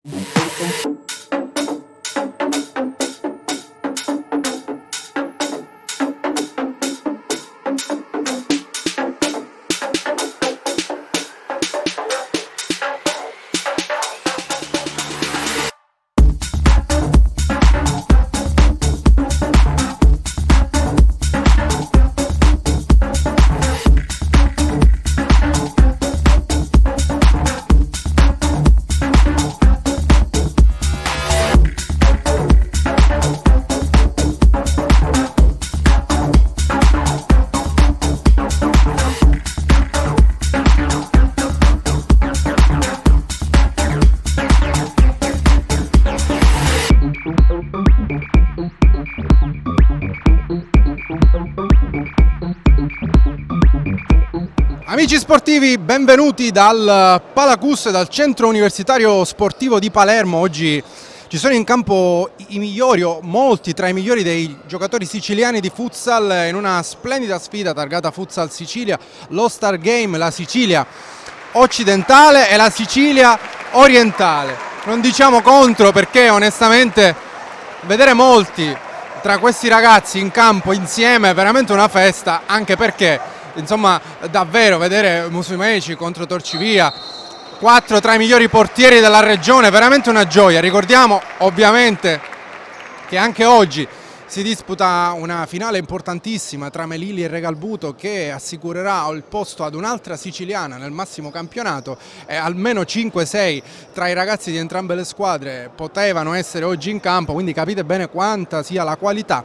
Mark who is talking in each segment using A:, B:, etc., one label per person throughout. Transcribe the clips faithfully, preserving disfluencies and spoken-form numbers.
A: Amici sportivi, benvenuti dal Palacus, dal centro universitario sportivo di Palermo. Oggi ci sono in campo i migliori o molti tra i migliori dei giocatori siciliani di futsal in una splendida sfida targata Futsal Sicilia, lo Star Game, la Sicilia occidentale e la Sicilia orientale. Non diciamo contro perché onestamente vedere molti tra questi ragazzi in campo insieme è veramente una festa, anche perché insomma davvero vedere Musumeci contro Torcivia, quattro tra i migliori portieri della regione, veramente una gioia. Ricordiamo ovviamente che anche oggi si disputa una finale importantissima tra Melilli e Regalbuto che assicurerà il posto ad un'altra siciliana nel massimo campionato, e almeno cinque sei tra i ragazzi di entrambe le squadre potevano essere oggi in campo, quindi capite bene quanta sia la qualità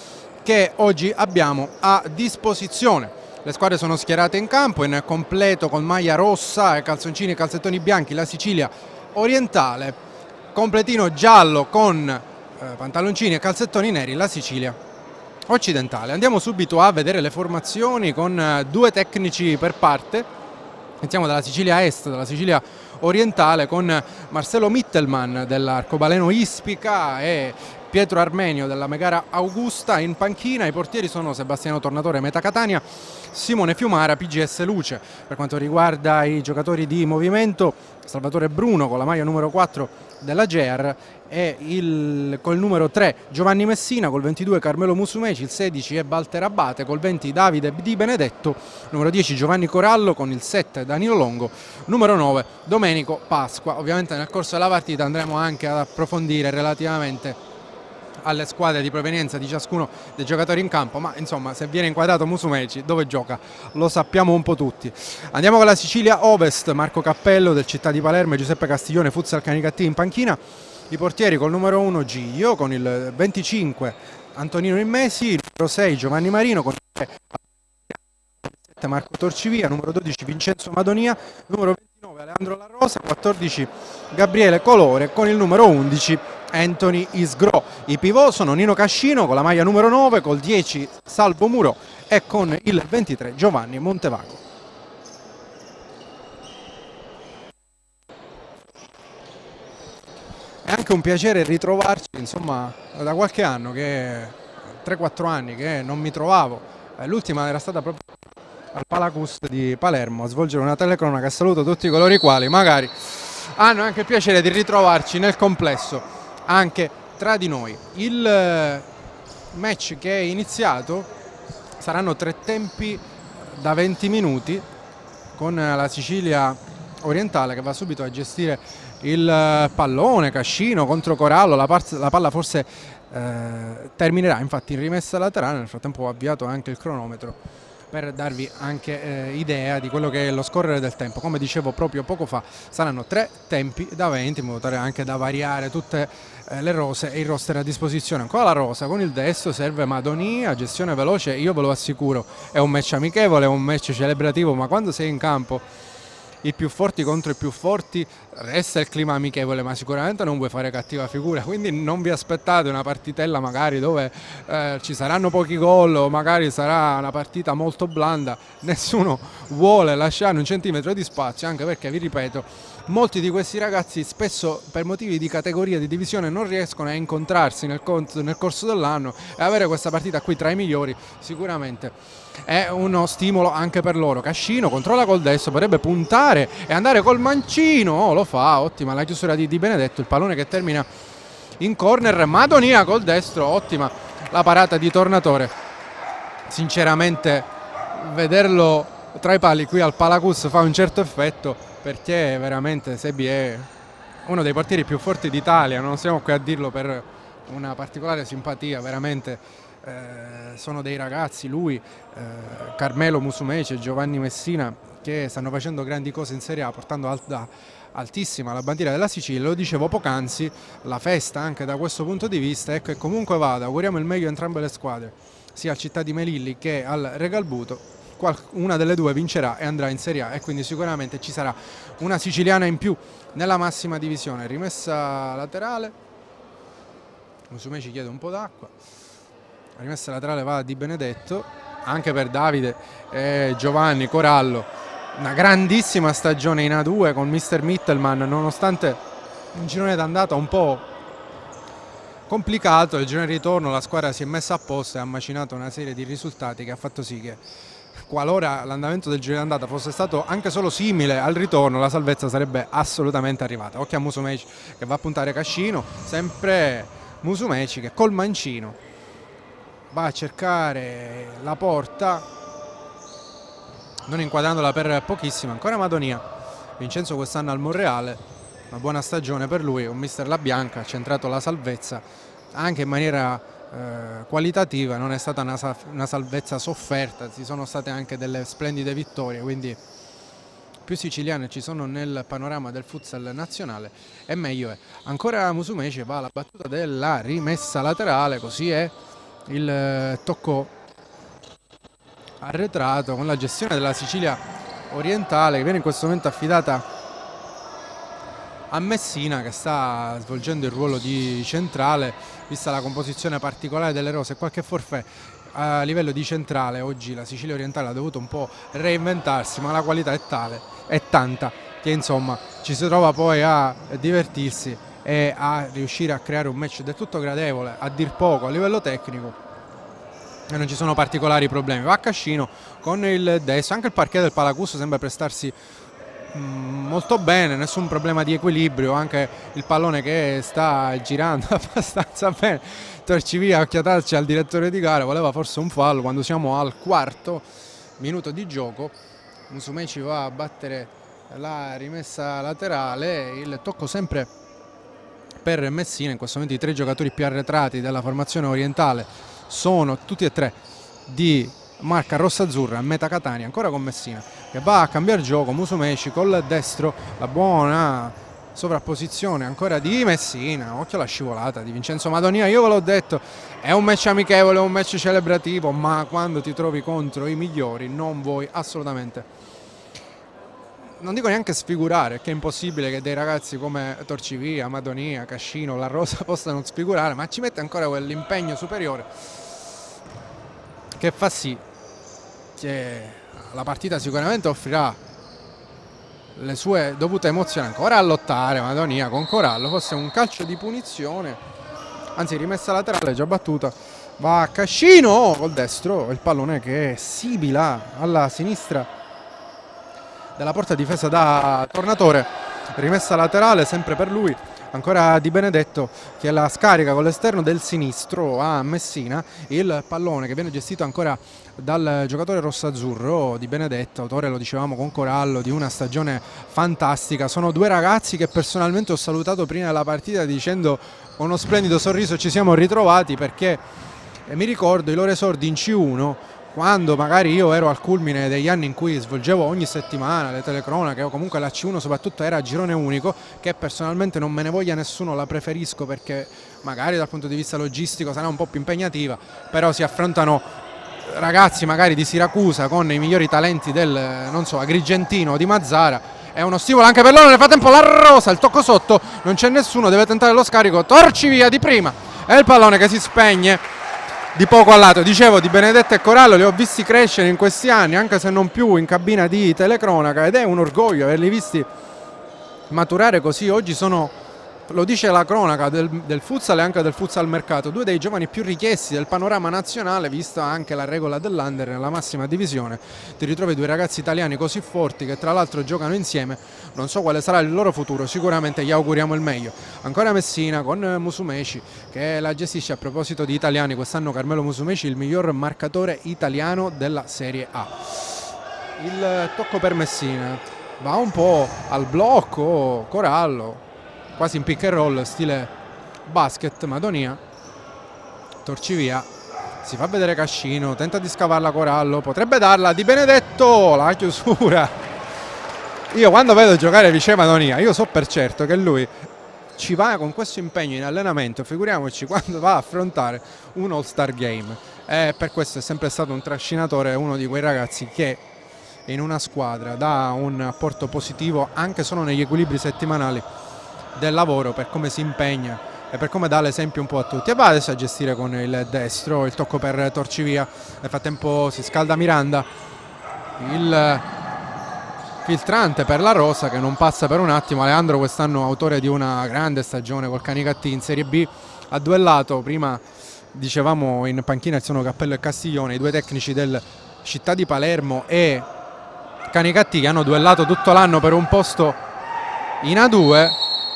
A: che oggi abbiamo a disposizione. Le squadre sono schierate in campo in completo con maglia rossa e calzoncini e calzettoni bianchi, la Sicilia orientale, completino giallo con eh, pantaloncini e calzettoni neri, la Sicilia occidentale. Andiamo subito a vedere le formazioni con eh, due tecnici per parte. Iniziamo dalla Sicilia Est, dalla Sicilia orientale, con Marcello Mittelman dell'Arcobaleno Ispica e Pietro Armenio della Megara Augusta. In panchina i portieri sono Sebastiano Tornatore, Meta Catania, Simone Fiumara, P G S Luce. Per quanto riguarda i giocatori di movimento, Salvatore Bruno con la maglia numero quattro della G E R e il, col numero tre Giovanni Messina, col ventidue Carmelo Musumeci, il sedici è Walter Abate, col venti Davide Di Benedetto, numero dieci Giovanni Corallo, con il sette Danilo Longo, numero nove Domenico Pasqua. Ovviamente nel corso della partita andremo anche ad approfondire relativamente alle squadre di provenienza di ciascuno dei giocatori in campo, ma insomma se viene inquadrato Musumeci dove gioca lo sappiamo un po' tutti. Andiamo con la Sicilia Ovest, Marco Cappello del Città di Palermo e Giuseppe Castiglione, Futsal Canicattì in panchina. I portieri col numero uno Giglio, con il venticinque Antonino Immesi, il numero sei Giovanni Marino, con il sette Marco Torcivia, numero dodici Vincenzo Madonia, numero ventinove Alejandro La Rosa, quattordici Gabriele Colore, con il numero undici Anthony Isgro. I pivot sono Nino Cascino con la maglia numero nove, col dieci Salvo Muro e con il ventitré Giovanni Montevago. È anche un piacere ritrovarci, insomma, da qualche anno, che tre quattro anni che non mi trovavo. L'ultima era stata proprio al Palacus di Palermo a svolgere una telecronaca. Saluto tutti coloro i quali magari hanno anche il piacere di ritrovarci nel complesso anche tra di noi. Il match che è iniziato saranno tre tempi da venti minuti, con la Sicilia orientale che va subito a gestire il pallone. Cascino contro Corallo, la, la palla forse eh, terminerà infatti in rimessa laterale. Nel frattempo ho avviato anche il cronometro per darvi anche eh, idea di quello che è lo scorrere del tempo. Come dicevo proprio poco fa, saranno tre tempi da venti, in modo tale anche da variare tutte eh, le rose e il roster a disposizione. Ancora la rosa con il destro, serve Madonia, gestione veloce. Io ve lo assicuro, è un match amichevole, è un match celebrativo, ma quando sei in campo i più forti contro i più forti resta il clima amichevole, ma sicuramente non vuoi fare cattiva figura, quindi non vi aspettate una partitella magari dove eh, ci saranno pochi gol o magari sarà una partita molto blanda. Nessuno vuole lasciare un centimetro di spazio, anche perché vi ripeto molti di questi ragazzi spesso per motivi di categoria, di divisione non riescono a incontrarsi nel, nel corso dell'anno, e avere questa partita qui tra i migliori sicuramente è uno stimolo anche per loro. Cascino controlla col destro, potrebbe puntare e andare col mancino, oh, lo fa, ottima la chiusura di Di Benedetto, il pallone che termina in corner. Madonia col destro, ottima la parata di Tornatore. Sinceramente vederlo tra i pali qui al Palacus fa un certo effetto, perché veramente Sebi è uno dei portieri più forti d'Italia, non siamo qui a dirlo per una particolare simpatia, veramente eh, sono dei ragazzi, lui, eh, Carmelo Musumeci e Giovanni Messina, che stanno facendo grandi cose in Serie A, portando alta, altissima la bandiera della Sicilia. Lo dicevo poc'anzi, la festa anche da questo punto di vista, ecco, e comunque vada, auguriamo il meglio a entrambe le squadre, sia al Città di Melilli che al Regalbuto. Una delle due vincerà e andrà in Serie A, e quindi sicuramente ci sarà una siciliana in più nella massima divisione. Rimessa laterale, Musumeci chiede un po' d'acqua, la rimessa laterale va a Di Benedetto, anche per Davide e Giovanni. Corallo, una grandissima stagione in A due con mister Mittelman, nonostante un girone d'andata un po' complicato, il girone di ritorno la squadra si è messa a posto e ha macinato una serie di risultati che ha fatto sì che, qualora l'andamento del giro d'andata fosse stato anche solo simile al ritorno, la salvezza sarebbe assolutamente arrivata. Occhio a Musumeci che va a puntare Cascino, sempre Musumeci che col mancino va a cercare la porta, non inquadrandola per pochissimo. Ancora Madonia, Vincenzo quest'anno al Monreale, una buona stagione per lui, con mister La Bianca ha centrato la salvezza anche in maniera Eh, qualitativa, non è stata una, una salvezza sofferta, ci sono state anche delle splendide vittorie, quindi più siciliane ci sono nel panorama del futsal nazionale e meglio è. Ancora Musumeci va alla battuta della rimessa laterale, così è il eh, tocco arretrato con la gestione della Sicilia orientale, che viene in questo momento affidata a Messina, che sta svolgendo il ruolo di centrale, vista la composizione particolare delle rose e qualche forfait a livello di centrale. Oggi la Sicilia orientale ha dovuto un po' reinventarsi, ma la qualità è tale, è tanta, che insomma ci si trova poi a divertirsi e a riuscire a creare un match del tutto gradevole, a dir poco a livello tecnico, e non ci sono particolari problemi. Va a Cascino con il destro, anche il parquet del Palacus sembra prestarsi molto bene, nessun problema di equilibrio, anche il pallone che sta girando abbastanza bene. Torcivia, occhiataccia al direttore di gara, voleva forse un fallo quando siamo al quarto minuto di gioco. Musumeci va a battere la rimessa laterale, il tocco sempre per Messina. In questo momento i tre giocatori più arretrati della formazione orientale sono tutti e tre di marca rossa-azzurra, Meta Catania, ancora con Messina che va a cambiare gioco. Musumeci col destro, la buona sovrapposizione ancora di Messina, occhio alla scivolata di Vincenzo Madonia. Io ve l'ho detto, è un match amichevole, un match celebrativo, ma quando ti trovi contro i migliori non vuoi assolutamente, non dico neanche sfigurare, che è impossibile che dei ragazzi come Torcivia, Madonia, Cascino, La Rosa possano sfigurare, ma ci mette ancora quell'impegno superiore che fa sì che la partita sicuramente offrirà le sue dovute emozioni. Ancora a lottare Madonia con Corallo, forse un calcio di punizione, anzi rimessa laterale già battuta. Va a Cascino col destro, il pallone che sibila alla sinistra della porta difesa da Tornatore. Rimessa laterale sempre per lui, ancora Di Benedetto che la scarica con l'esterno del sinistro a Messina. Il pallone che viene gestito ancora dal giocatore rossazzurro Di Benedetto, autore, lo dicevamo, con Corallo di una stagione fantastica. Sono due ragazzi che personalmente ho salutato prima della partita dicendo con uno splendido sorriso ci siamo ritrovati, perché mi ricordo i loro esordi in C uno, quando magari io ero al culmine degli anni in cui svolgevo ogni settimana le telecronache, o comunque la C uno soprattutto era a girone unico, che personalmente non me ne voglia nessuno, la preferisco perché magari dal punto di vista logistico sarà un po' più impegnativa, però si affrontano ragazzi magari di Siracusa con i migliori talenti del, non so, Agrigentino o di Mazzara. È uno stimolo anche per loro. Nel frattempo La Rosa, il tocco sotto, non c'è nessuno, deve tentare lo scarico, Torcivia di prima, è il pallone che si spegne di poco a lato. Dicevo, Di Benedetto e Corallo li ho visti crescere in questi anni, anche se non più in cabina di telecronaca, ed è un orgoglio averli visti maturare così. Oggi sono, lo dice la cronaca del, del futsal e anche del futsal mercato, due dei giovani più richiesti del panorama nazionale, vista anche la regola dell'under nella massima divisione. Ti ritrovi due ragazzi italiani così forti che tra l'altro giocano insieme. Non so quale sarà il loro futuro, sicuramente gli auguriamo il meglio. Ancora Messina con Musumeci che la gestisce. A proposito di italiani, quest'anno Carmelo Musumeci il miglior marcatore italiano della Serie A. Il tocco per Messina, va un po' al blocco Corallo, quasi in pick and roll stile basket. Madonia, Torcivia, si fa vedere Cascino, tenta di scavarla Corallo, potrebbe darla Di Benedetto, la chiusura. Io quando vedo giocare Vice Madonia, io so per certo che lui ci va con questo impegno in allenamento, figuriamoci quando va a affrontare un All-Star Game. E per questo è sempre stato un trascinatore, uno di quei ragazzi che in una squadra dà un apporto positivo anche solo negli equilibri settimanali del lavoro, per come si impegna e per come dà l'esempio un po' a tutti. E va adesso a gestire con il destro, il tocco per Torcivia. Nel frattempo si scalda Miranda, il filtrante per la rosa che non passa per un attimo. Aleandro quest'anno autore di una grande stagione col Canicattì in Serie B, ha duellato, prima dicevamo in panchina ci sono Cappello e Castiglione, i due tecnici del Città di Palermo e Canicattì, che hanno duellato tutto l'anno per un posto in A due,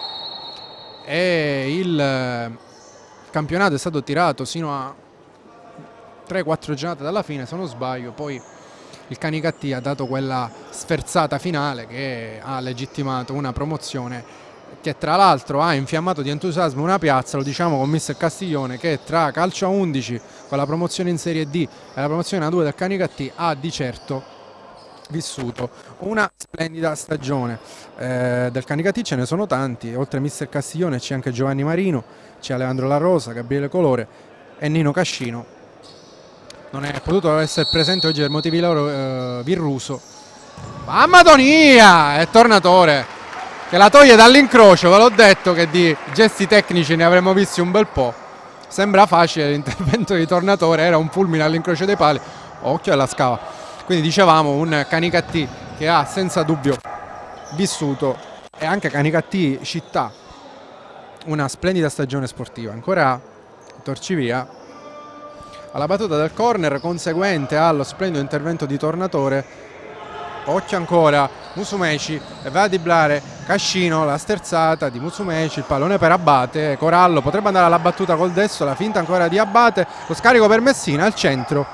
A: e il campionato è stato tirato sino a tre quattro giornate dalla fine se non sbaglio. Poi il Canicattì ha dato quella sferzata finale che ha legittimato una promozione che tra l'altro ha infiammato di entusiasmo una piazza, lo diciamo con mister Castiglione, che tra calcio a undici con la promozione in Serie D e la promozione A due del Canicattì ha di certo vissuto una splendida stagione. Eh, del Canicattì ce ne sono tanti, oltre a mister Castiglione c'è anche Giovanni Marino, c'è Alejandro La Rosa, Gabriele Colore e Nino Cascino. Non è potuto essere presente oggi per motivi loro eh, Virruso. Ma Madonia è tornatore che la toglie dall'incrocio. Ve l'ho detto che di gesti tecnici ne avremmo visti un bel po'. Sembra facile l'intervento di Tornatore, era un fulmine all'incrocio dei pali, occhio alla scava. Quindi dicevamo un Canicattì che ha senza dubbio vissuto, e anche Canicattì città, una splendida stagione sportiva. Ancora Torcivia alla battuta del corner conseguente allo splendido intervento di Tornatore. Occhio ancora Musumeci e va a driblare Cascino, la sterzata di Musumeci, il pallone per Abate. Corallo potrebbe andare alla battuta col destro, la finta ancora di Abate, lo scarico per Messina al centro.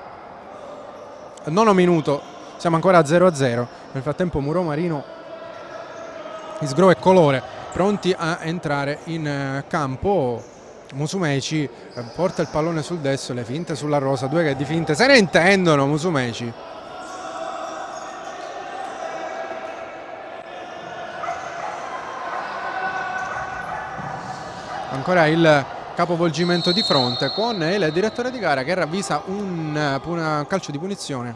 A: Nono minuto, siamo ancora a zero a zero. Nel frattempo Muro Marino, Isgro e Colore pronti a entrare in campo. Musumeci porta il pallone sul destro, le finte sulla rosa, due che di finte se ne intendono. Musumeci ancora il capovolgimento di fronte con il direttore di gara che ravvisa un, un calcio di punizione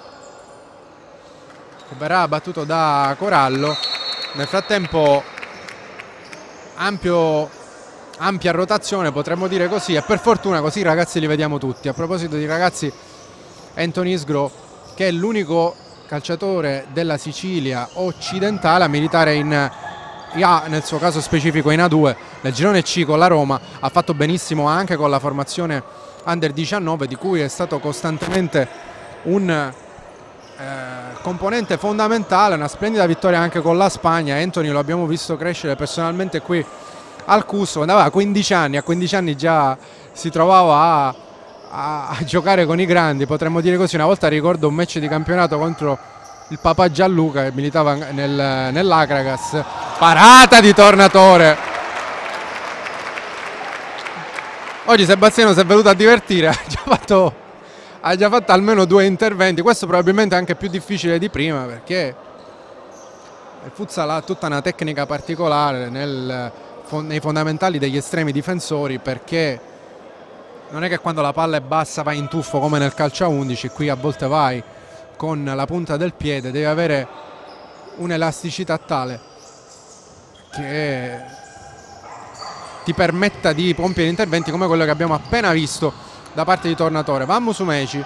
A: che verrà battuto da Corallo. Nel frattempo ampio, ampia rotazione, potremmo dire così, e per fortuna così i ragazzi li vediamo tutti. A proposito di ragazzi, Anthony Isgro, che è l'unico calciatore della Sicilia occidentale a militare in A, nel suo caso specifico in A due, nel girone C con la Roma, ha fatto benissimo anche con la formazione under diciannove, di cui è stato costantemente un eh, componente fondamentale. Una splendida vittoria anche con la Spagna. Anthony lo abbiamo visto crescere personalmente qui al Cusso, andava a quindici anni, a quindici anni già si trovava a, a, a giocare con i grandi, potremmo dire così. Una volta ricordo un match di campionato contro il papà Gianluca che militava nel, nell'Acragas, parata di Tornatore. Oggi Sebastiano si è venuto a divertire, ha già fatto, ha già fatto almeno due interventi. Questo probabilmente è anche più difficile di prima, perché il futsal ha tutta una tecnica particolare nel, nei fondamentali degli estremi difensori, perché non è che quando la palla è bassa vai in tuffo come nel calcio a undici. Qui a volte vai con la punta del piede, devi avere un'elasticità tale che ti permetta di compiere interventi come quello che abbiamo appena visto da parte di Tornatore. Va Musumeci,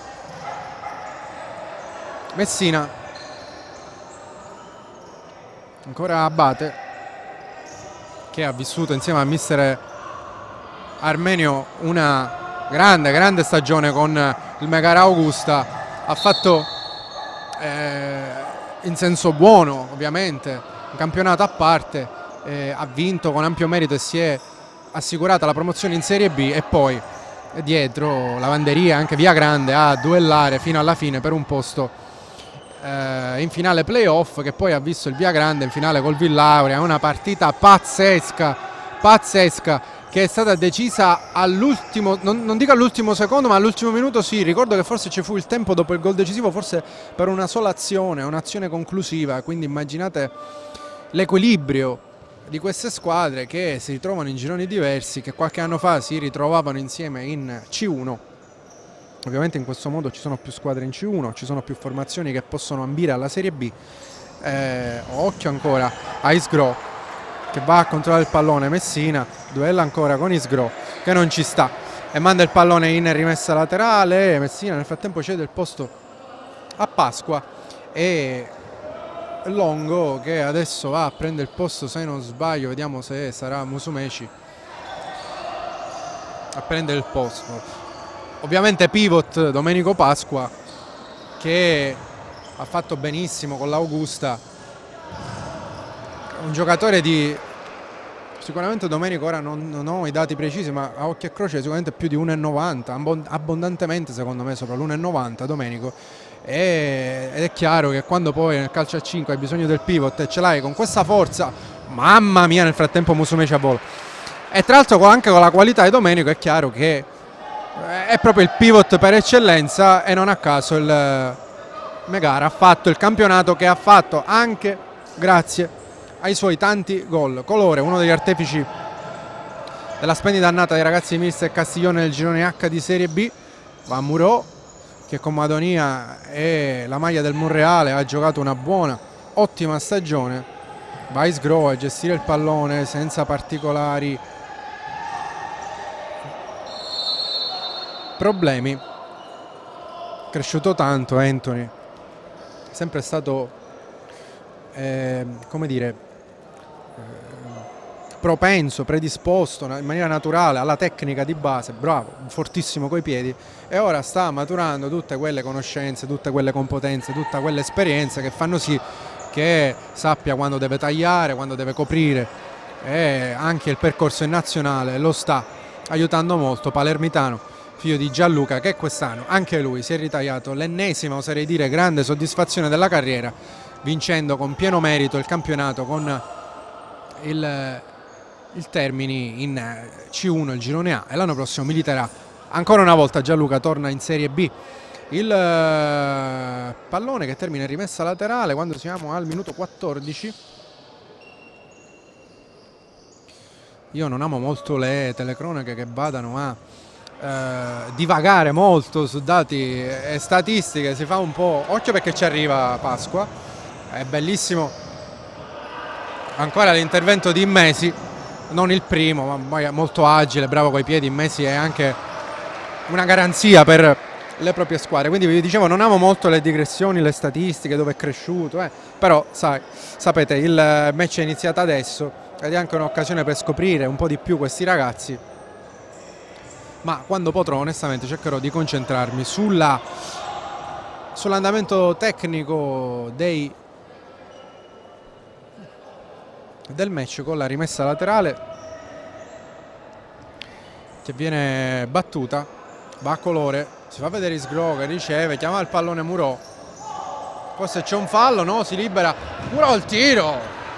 A: Messina, Ancora Abate, che ha vissuto insieme a mister Armenio una grande, grande stagione con il Megara Augusta. Ha fatto eh, in senso buono, ovviamente, un campionato a parte, eh, ha vinto con ampio merito e si è assicurata la promozione in Serie B, e poi dietro Lavanderia, anche Via Grande, a duellare fino alla fine per un posto eh, in finale playoff, che poi ha visto il Via Grande in finale col Villauria. Una partita pazzesca, pazzesca, che è stata decisa all'ultimo, non, non dico all'ultimo secondo, ma all'ultimo minuto. Sì, ricordo che forse ci fu il tempo dopo il gol decisivo, forse per una sola azione, un'azione conclusiva, quindi immaginate l'equilibrio di queste squadre che si ritrovano in gironi diversi, che qualche anno fa si ritrovavano insieme in C uno. Ovviamente in questo modo ci sono più squadre in C uno, ci sono più formazioni che possono ambire alla Serie B. Eh, occhio ancora a Isgro, che va a controllare il pallone. Messina duella ancora con Isgro, che non ci sta e manda il pallone in rimessa laterale. Messina nel frattempo cede il posto a Pasqua, e Longo, che adesso va a prendere il posto, se non sbaglio, vediamo se sarà Musumeci a prendere il posto. Ovviamente pivot Domenico Pasqua, che ha fatto benissimo con l'Augusta, un giocatore di sicuramente Domenico, ora non, non ho i dati precisi, ma a occhio e croce sicuramente più di uno e novanta, abbondantemente secondo me sopra l'uno e novanta Domenico. Ed è chiaro che quando poi nel calcio a cinque hai bisogno del pivot e ce l'hai con questa forza, mamma mia, nel frattempo Musumeci a volo, e tra l'altro anche con la qualità di Domenico, è chiaro che è proprio il pivot per eccellenza, e non a caso il Megara ha fatto il campionato che ha fatto, anche grazie ai suoi tanti gol. Colore, uno degli artefici della splendida annata dei ragazzi di mister Castiglione nel girone H di Serie B. Va Murò, che con Madonia e la maglia del Monreale ha giocato una buona, ottima stagione. Va Isgro a gestire il pallone senza particolari problemi. Cresciuto tanto Anthony, sempre stato eh, come dire eh, propenso, predisposto in maniera naturale alla tecnica di base, bravo, fortissimo coi piedi, e ora sta maturando tutte quelle conoscenze, tutte quelle competenze, tutta quell'esperienza che fanno sì che sappia quando deve tagliare, quando deve coprire, e anche il percorso in nazionale lo sta aiutando molto. Palermitano, figlio di Gianluca, che quest'anno anche lui si è ritagliato l'ennesima, oserei dire, grande soddisfazione della carriera, vincendo con pieno merito il campionato con il, il Termini in C uno, il girone A, e l'anno prossimo militerà ancora una volta. Gianluca torna in Serie B. Il uh, pallone che termina in rimessa laterale quando siamo al minuto quattordici. Io non amo molto le telecronache che vadano a uh, divagare molto su dati e statistiche, si fa un po'... Occhio perché ci arriva Pasqua, è bellissimo ancora l'intervento di Immesi, non il primo, ma poi molto agile, bravo coi piedi. Immesi è anche una garanzia per le proprie squadre. Quindi vi dicevo, non amo molto le digressioni, le statistiche, dove è cresciuto, eh. però sai, sapete, il match è iniziato adesso ed è anche un'occasione per scoprire un po' di più questi ragazzi, ma quando potrò onestamente cercherò di concentrarmi sulla sull'andamento tecnico dei del match, con la rimessa laterale che viene battuta. Va a Colore, si fa vedere Isgro che riceve, chiama il pallone Murò, forse c'è un fallo, no? Si libera Murò, il tiro,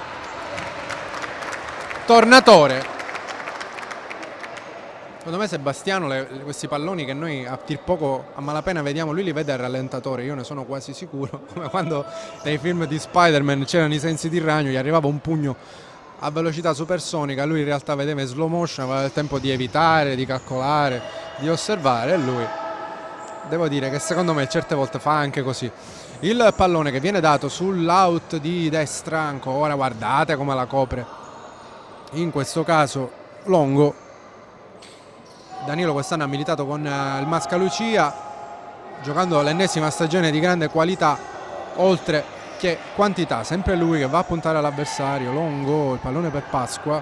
A: Tornatore. Secondo me Sebastiano le, questi palloni che noi a tir poco a malapena vediamo, lui li vede al rallentatore, io ne sono quasi sicuro, come quando nei film di Spider-Man c'erano i sensi di ragno, gli arrivava un pugno a velocità supersonica, lui in realtà vedeva in slow motion, aveva il tempo di evitare, di calcolare, di osservare, e lui, devo dire che secondo me certe volte fa anche così. Il pallone che viene dato sull'out di destra, ancora guardate come la copre in questo caso Longo. Danilo quest'anno ha militato con il Mascalucia, giocando l'ennesima stagione di grande qualità, oltre che quantità, sempre lui che va a puntare all'avversario, Longo, il pallone per Pasqua,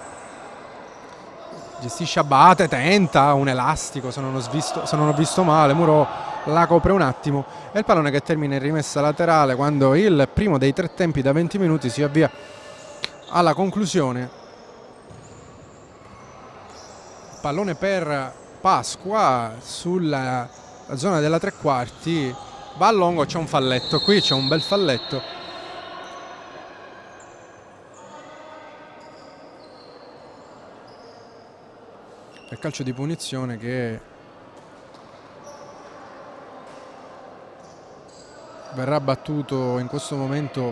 A: gestisce Abate, tenta un elastico, se non ho visto, se non ho visto male, Muro la copre un attimo e il pallone che termina in rimessa laterale quando il primo dei tre tempi da venti minuti si avvia alla conclusione. Pallone per Pasqua sulla zona della tre quarti, va a Longo, c'è un falletto, qui c'è un bel falletto. Il calcio di punizione che verrà battuto in questo momento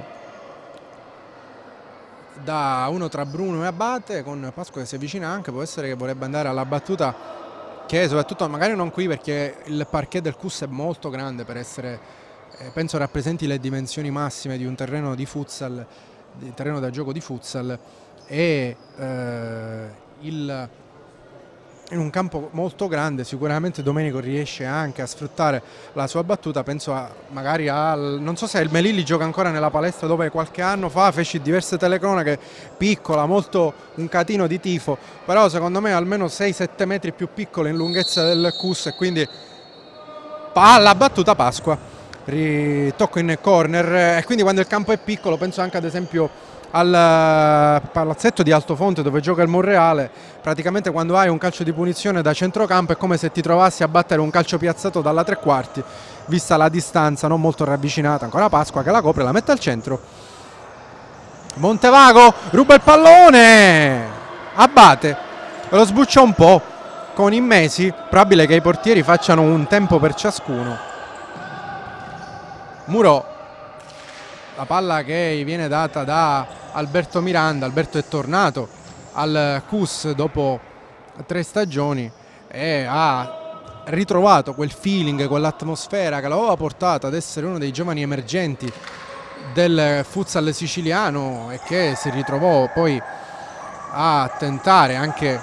A: da uno tra Bruno e Abate, con Pasqua che si avvicina anche, può essere che vorrebbe andare alla battuta, che soprattutto magari non qui perché il parquet del Cus è molto grande per essere, eh, penso rappresenti le dimensioni massime di un terreno di futsal, di terreno da gioco di futsal, e eh, il in un campo molto grande. Sicuramente Domenico riesce anche a sfruttare la sua battuta, penso a, magari al, non so se il Melilli gioca ancora nella palestra dove qualche anno fa feci diverse telecronache, piccola, molto un catino di tifo, però secondo me almeno sei sette metri più piccolo in lunghezza del Cus, e quindi palla battuta Pasqua, ritocco in corner, e quindi quando il campo è piccolo penso anche ad esempio al palazzetto di Altofonte dove gioca il Monreale. Praticamente quando hai un calcio di punizione da centrocampo è come se ti trovassi a battere un calcio piazzato dalla tre quarti, vista la distanza non molto ravvicinata. Ancora Pasqua che la copre, la mette al centro, Montevago ruba il pallone, Abate lo sbuccia un po' con Immesi, probabile che i portieri facciano un tempo per ciascuno. Muro, la palla che viene data da Alberto Miranda. Alberto è tornato al Cus dopo tre stagioni e ha ritrovato quel feeling, quell'atmosfera che l'aveva portato ad essere uno dei giovani emergenti del futsal siciliano e che si ritrovò poi a tentare anche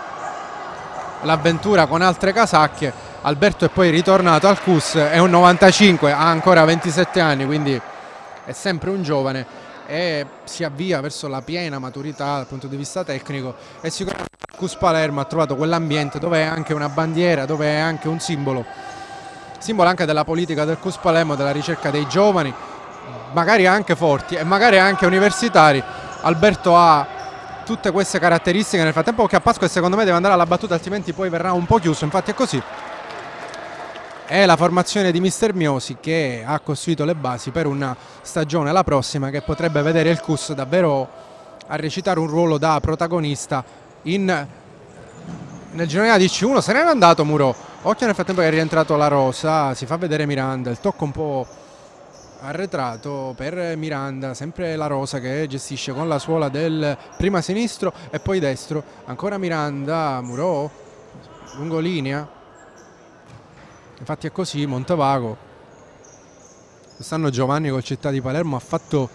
A: l'avventura con altre casacche. Alberto è poi ritornato al Cus, è un novantacinque, ha ancora ventisette anni, quindi è sempre un giovane e si avvia verso la piena maturità dal punto di vista tecnico, e sicuramente il Cus Palermo ha trovato quell'ambiente dove è anche una bandiera, dove è anche un simbolo, simbolo anche della politica del Cus Palermo, della ricerca dei giovani, magari anche forti e magari anche universitari. Alberto ha tutte queste caratteristiche. Nel frattempo che a Pasqua secondo me deve andare alla battuta, altrimenti poi verrà un po' chiuso, infatti è così. È la formazione di mister Miosi che ha costruito le basi per una stagione, la prossima, che potrebbe vedere il Cus davvero a recitare un ruolo da protagonista in, nel girone di C uno. Se n'era andato Muro, occhio nel frattempo che è rientrato La Rosa, si fa vedere Miranda, il tocco un po' arretrato per Miranda, sempre La Rosa che gestisce con la suola del prima sinistro e poi destro, ancora Miranda, Muro, lungolinea. Infatti è così, Montevago. Quest'anno Giovanni col Città di Palermo ha fatto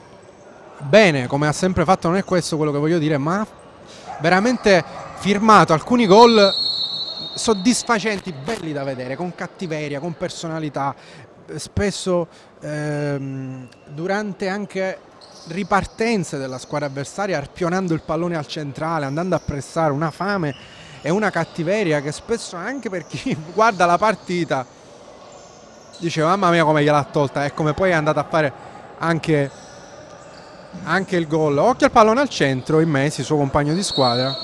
A: bene, come ha sempre fatto, non è questo quello che voglio dire, ma ha veramente firmato alcuni gol soddisfacenti, belli da vedere, con cattiveria, con personalità, spesso ehm, durante anche ripartenze della squadra avversaria, arpionando il pallone al centrale, andando a pressare, una fame e una cattiveria che spesso anche per chi guarda la partita dice mamma mia come gliel'ha tolta, e come poi è andata a fare anche, anche il gol. Occhio al pallone al centro, Immesi, suo compagno di squadra.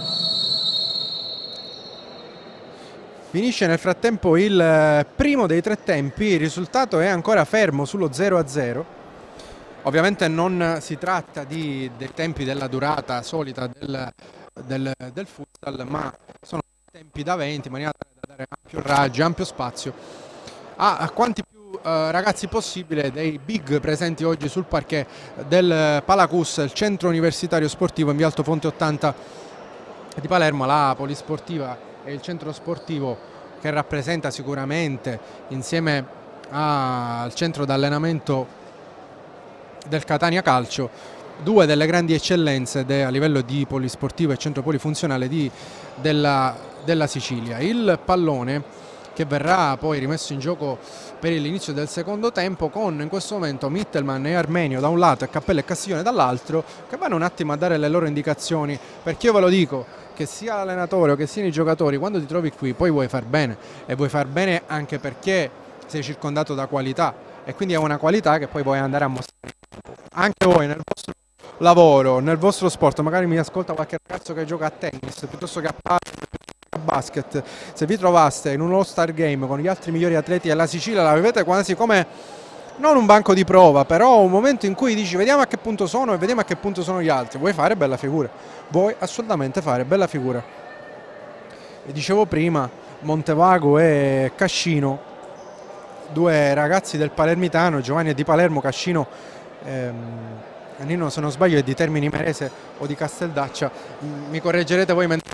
A: Finisce nel frattempo il primo dei tre tempi, il risultato è ancora fermo sullo zero a zero. Ovviamente non si tratta di, dei tempi della durata solita del Del, del futsal, ma sono tempi da venti, in maniera da dare ampio raggio, ampio spazio a, a quanti più eh, ragazzi possibile dei big presenti oggi sul parquet del Palacus, il centro universitario sportivo in via Altofonte ottanta di Palermo. La polisportiva è il centro sportivo che rappresenta sicuramente, insieme al centro d'allenamento del Catania Calcio, due delle grandi eccellenze de, a livello di polisportivo e centro polifunzionale di, della, della Sicilia. Il pallone che verrà poi rimesso in gioco per l'inizio del secondo tempo, con in questo momento Mittelman e Armenio da un lato e Cappello e Castiglione dall'altro, che vanno un attimo a dare le loro indicazioni, perché io ve lo dico, che sia l'allenatore o che siano i giocatori, quando ti trovi qui poi vuoi far bene, e vuoi far bene anche perché sei circondato da qualità, e quindi è una qualità che poi vuoi andare a mostrare anche voi nel vostro lavoro, nel vostro sport. Magari mi ascolta qualche ragazzo che gioca a tennis piuttosto che a palestra, a basket. Se vi trovaste in un all-star game con gli altri migliori atleti della Sicilia, l'avete quasi come non un banco di prova, però un momento in cui dici vediamo a che punto sono e vediamo a che punto sono gli altri. Vuoi fare bella figura, vuoi assolutamente fare bella figura. E dicevo prima, Montevago e Cascino, due ragazzi del Palermitano, Giovanni è di Palermo, Cascino ehm, Nino, se non sbaglio, è di Termini Imerese o di Casteldaccia, mi correggerete voi mentre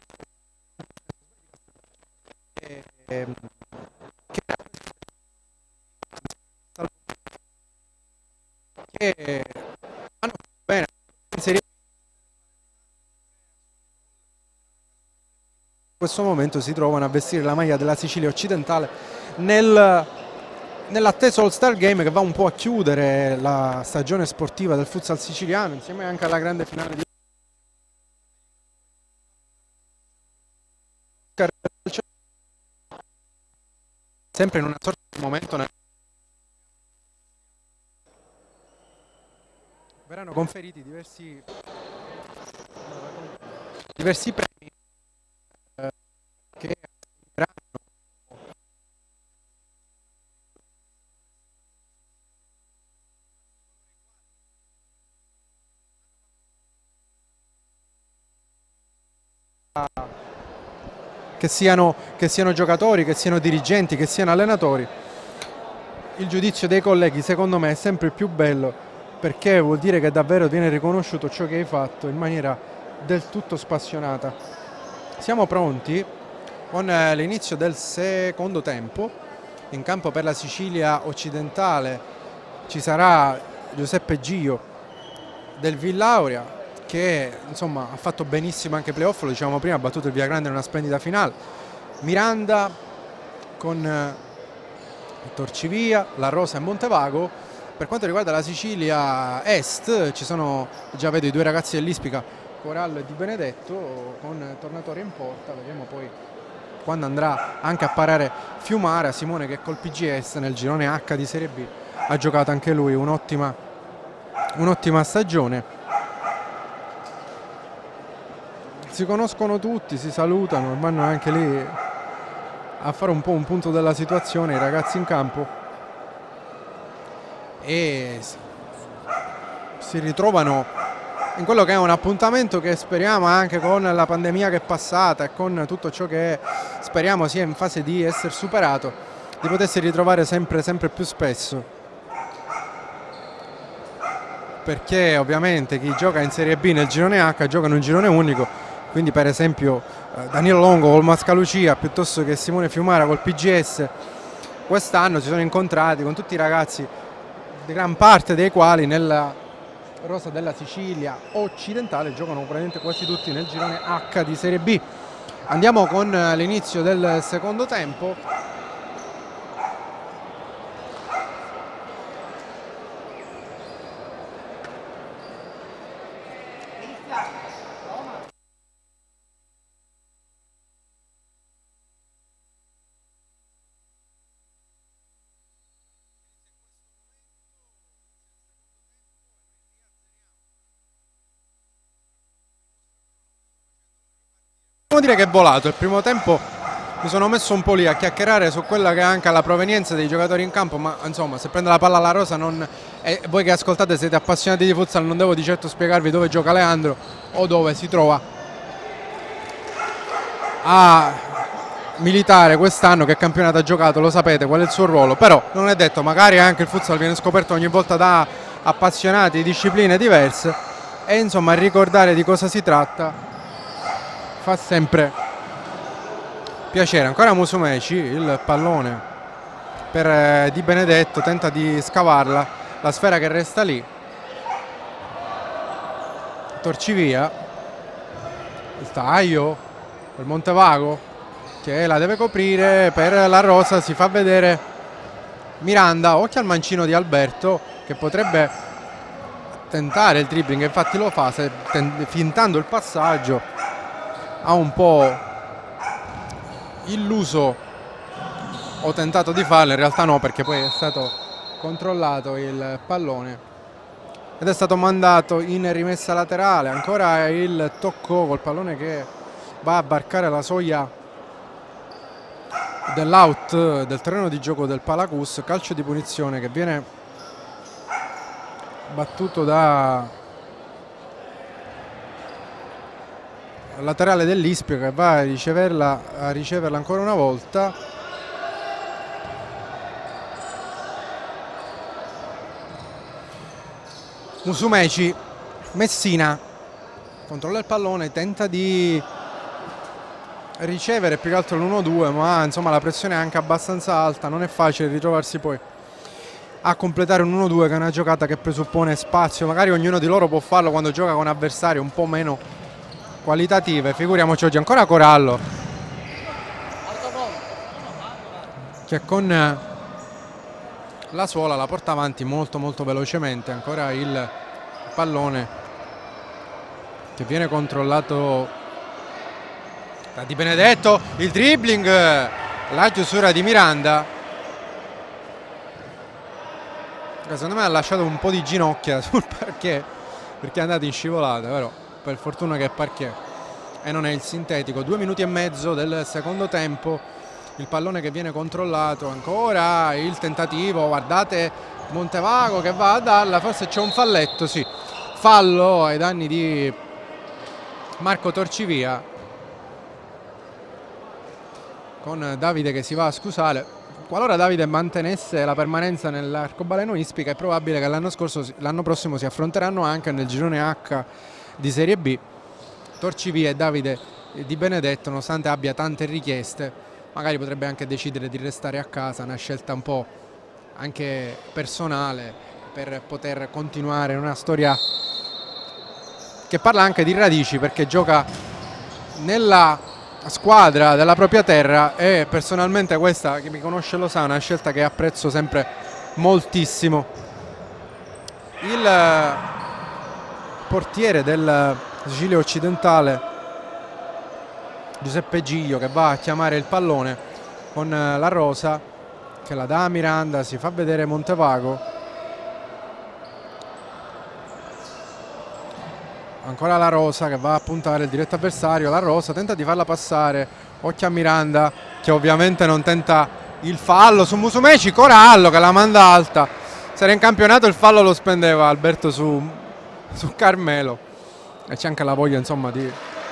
A: che, che che vanno bene in Serie A. In questo momento si trovano a vestire la maglia della Sicilia occidentale nel, nell'atteso All-Star Game, che va un po' a chiudere la stagione sportiva del futsal siciliano, insieme anche alla grande finale di sempre in una sorta di momento nel... verranno conferiti diversi diversi premi eh, che che siano, che siano giocatori, che siano dirigenti, che siano allenatori. Il giudizio dei colleghi secondo me è sempre più bello, perché vuol dire che davvero viene riconosciuto ciò che hai fatto in maniera del tutto spassionata. Siamo pronti con l'inizio del secondo tempo. In campo per la Sicilia occidentale ci sarà Giuseppe Gio del Villauria, che insomma ha fatto benissimo anche playoff, lo dicevamo prima, ha battuto il Villagrande in una splendida finale. Miranda con Torcivia, La Rosa e Montevago. Per quanto riguarda la Sicilia Est ci sono, già vedo i due ragazzi dell'Ispica, Corallo e Di Benedetto, con Tornatore in porta. Vediamo poi quando andrà anche a parare Fiumara. Simone, che col P G S nel girone H di Serie B ha giocato anche lui un'ottima un'ottima stagione. Si conoscono tutti, si salutano e vanno anche lì a fare un po' un punto della situazione i ragazzi in campo, e si ritrovano in quello che è un appuntamento che speriamo, anche con la pandemia che è passata e con tutto ciò che speriamo sia in fase di essere superato, di potersi ritrovare sempre, sempre più spesso, perché ovviamente chi gioca in Serie B nel girone H gioca in un girone unico. Quindi per esempio eh, Danilo Longo col Mascalucia piuttosto che Simone Fiumara col P G S quest'anno si sono incontrati con tutti i ragazzi, di gran parte dei quali nella rosa della Sicilia occidentale giocano praticamente quasi tutti nel girone H di Serie B. Andiamo con l'inizio del secondo tempo. Devo dire che è volato il primo tempo, mi sono messo un po' lì a chiacchierare su quella che è anche la provenienza dei giocatori in campo, ma insomma se prende la palla la Rosa non... e voi che ascoltate siete appassionati di futsal, non devo di certo spiegarvi dove gioca Leandro o dove si trova a militare quest'anno, che campionato ha giocato, lo sapete qual è il suo ruolo, però non è detto, magari anche il futsal viene scoperto ogni volta da appassionati di discipline diverse, e insomma ricordare di cosa si tratta fa sempre piacere. Ancora Musumeci, il pallone per eh, Di Benedetto, tenta di scavarla, la sfera che resta lì. Torcivia, il taglio per Montevago, che la deve coprire per la rosa, si fa vedere Miranda, occhio al mancino di Alberto che potrebbe tentare il dribbling, infatti lo fa se, ten, fintando il passaggio, ha un po' illuso o tentato di farlo, in realtà no, perché poi è stato controllato il pallone ed è stato mandato in rimessa laterale. Ancora il tocco col pallone che va a varcare la soglia dell'out del terreno di gioco del Palacus, calcio di punizione che viene battuto da laterale dell'Ispia, che va a riceverla, a riceverla ancora una volta. Musumeci, Messina controlla il pallone, tenta di ricevere più che altro l'uno due, ma insomma la pressione è anche abbastanza alta, non è facile ritrovarsi poi a completare un uno due, che è una giocata che presuppone spazio. Magari ognuno di loro può farlo quando gioca con avversari un po' meno qualitative, figuriamoci oggi. Ancora Corallo che con la suola la porta avanti molto molto velocemente. Ancora il pallone che viene controllato da Di Benedetto, il dribbling, la chiusura di Miranda, che secondo me ha lasciato un po' di ginocchia sul parquet perché è andato in scivolata, però per fortuna che è parquet e non è il sintetico. Due minuti e mezzo del secondo tempo, il pallone che viene controllato, ancora il tentativo, guardate Montevago che va a darla, forse c'è un falletto, sì, fallo ai danni di Marco Torcivia, con Davide che si va a scusare. Qualora Davide mantenesse la permanenza nell'arcobaleno Ispica, è probabile che l'anno scorso, l'anno prossimo si affronteranno anche nel girone H di Serie B. Torcivia e Davide Di Benedetto, nonostante abbia tante richieste, magari potrebbe anche decidere di restare a casa, una scelta un po' anche personale per poter continuare una storia che parla anche di radici, perché gioca nella squadra della propria terra e personalmente questa, chi mi conosce lo sa, è una scelta che apprezzo sempre moltissimo. Il portiere del Sicilia Occidentale, Giuseppe Giglio, che va a chiamare il pallone con la rosa, che la dà a Miranda, si fa vedere Montevago, ancora la rosa che va a puntare il diretto avversario. La rosa tenta di farla passare, occhio a Miranda che ovviamente non tenta il fallo su Musumeci. Corallo che la manda alta, se era in campionato il fallo lo spendeva Alberto su, su Carmelo, e c'è anche la voglia insomma di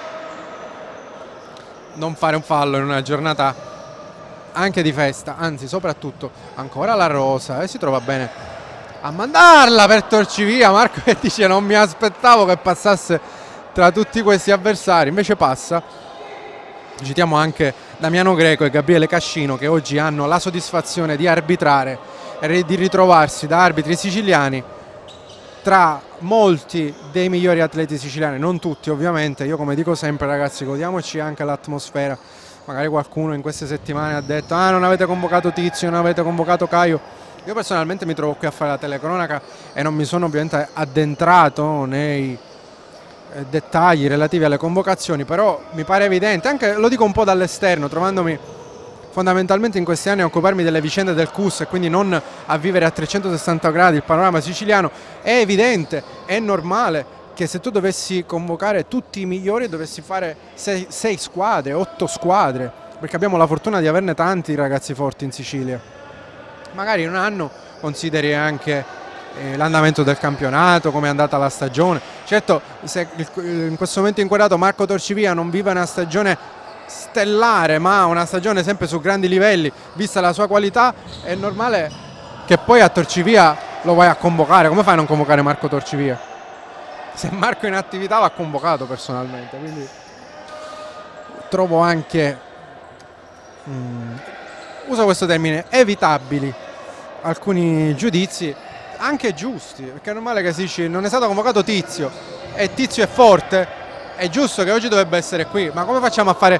A: non fare un fallo in una giornata anche di festa, anzi soprattutto. Ancora la rosa e si trova bene a mandarla per Torcivia. Marco che dice non mi aspettavo che passasse tra tutti questi avversari, invece passa. Citiamo anche Damiano Greco e Gabriele Cascino, che oggi hanno la soddisfazione di arbitrare e di ritrovarsi da arbitri siciliani tra molti dei migliori atleti siciliani, non tutti ovviamente. Io come dico sempre, ragazzi, godiamoci anche l'atmosfera. Magari qualcuno in queste settimane ha detto ah non avete convocato Tizio, non avete convocato Caio. Io personalmente mi trovo qui a fare la telecronaca e non mi sono ovviamente addentrato nei eh, dettagli relativi alle convocazioni, però mi pare evidente, anche lo dico un po' dall'esterno, trovandomi fondamentalmente in questi anni a occuparmi delle vicende del C U S e quindi non a vivere a trecentosessanta gradi il panorama siciliano, è evidente, è normale che se tu dovessi convocare tutti i migliori dovessi fare sei, sei squadre, otto squadre, perché abbiamo la fortuna di averne tanti ragazzi forti in Sicilia. Magari in un anno consideri anche eh, l'andamento del campionato, come è andata la stagione. Certo, se in questo momento inquadrato Marco Torcivia non vive una stagione stellare, ma una stagione sempre su grandi livelli, vista la sua qualità, è normale che poi a Torcivia lo vai a convocare. Come fai a non convocare Marco Torcivia? Se Marco è in attività va convocato personalmente, quindi trovo anche mm, uso questo termine, evitabili alcuni giudizi anche giusti, perché è normale che si dice non è stato convocato Tizio e Tizio è forte, è giusto che oggi dovrebbe essere qui, ma come facciamo a fare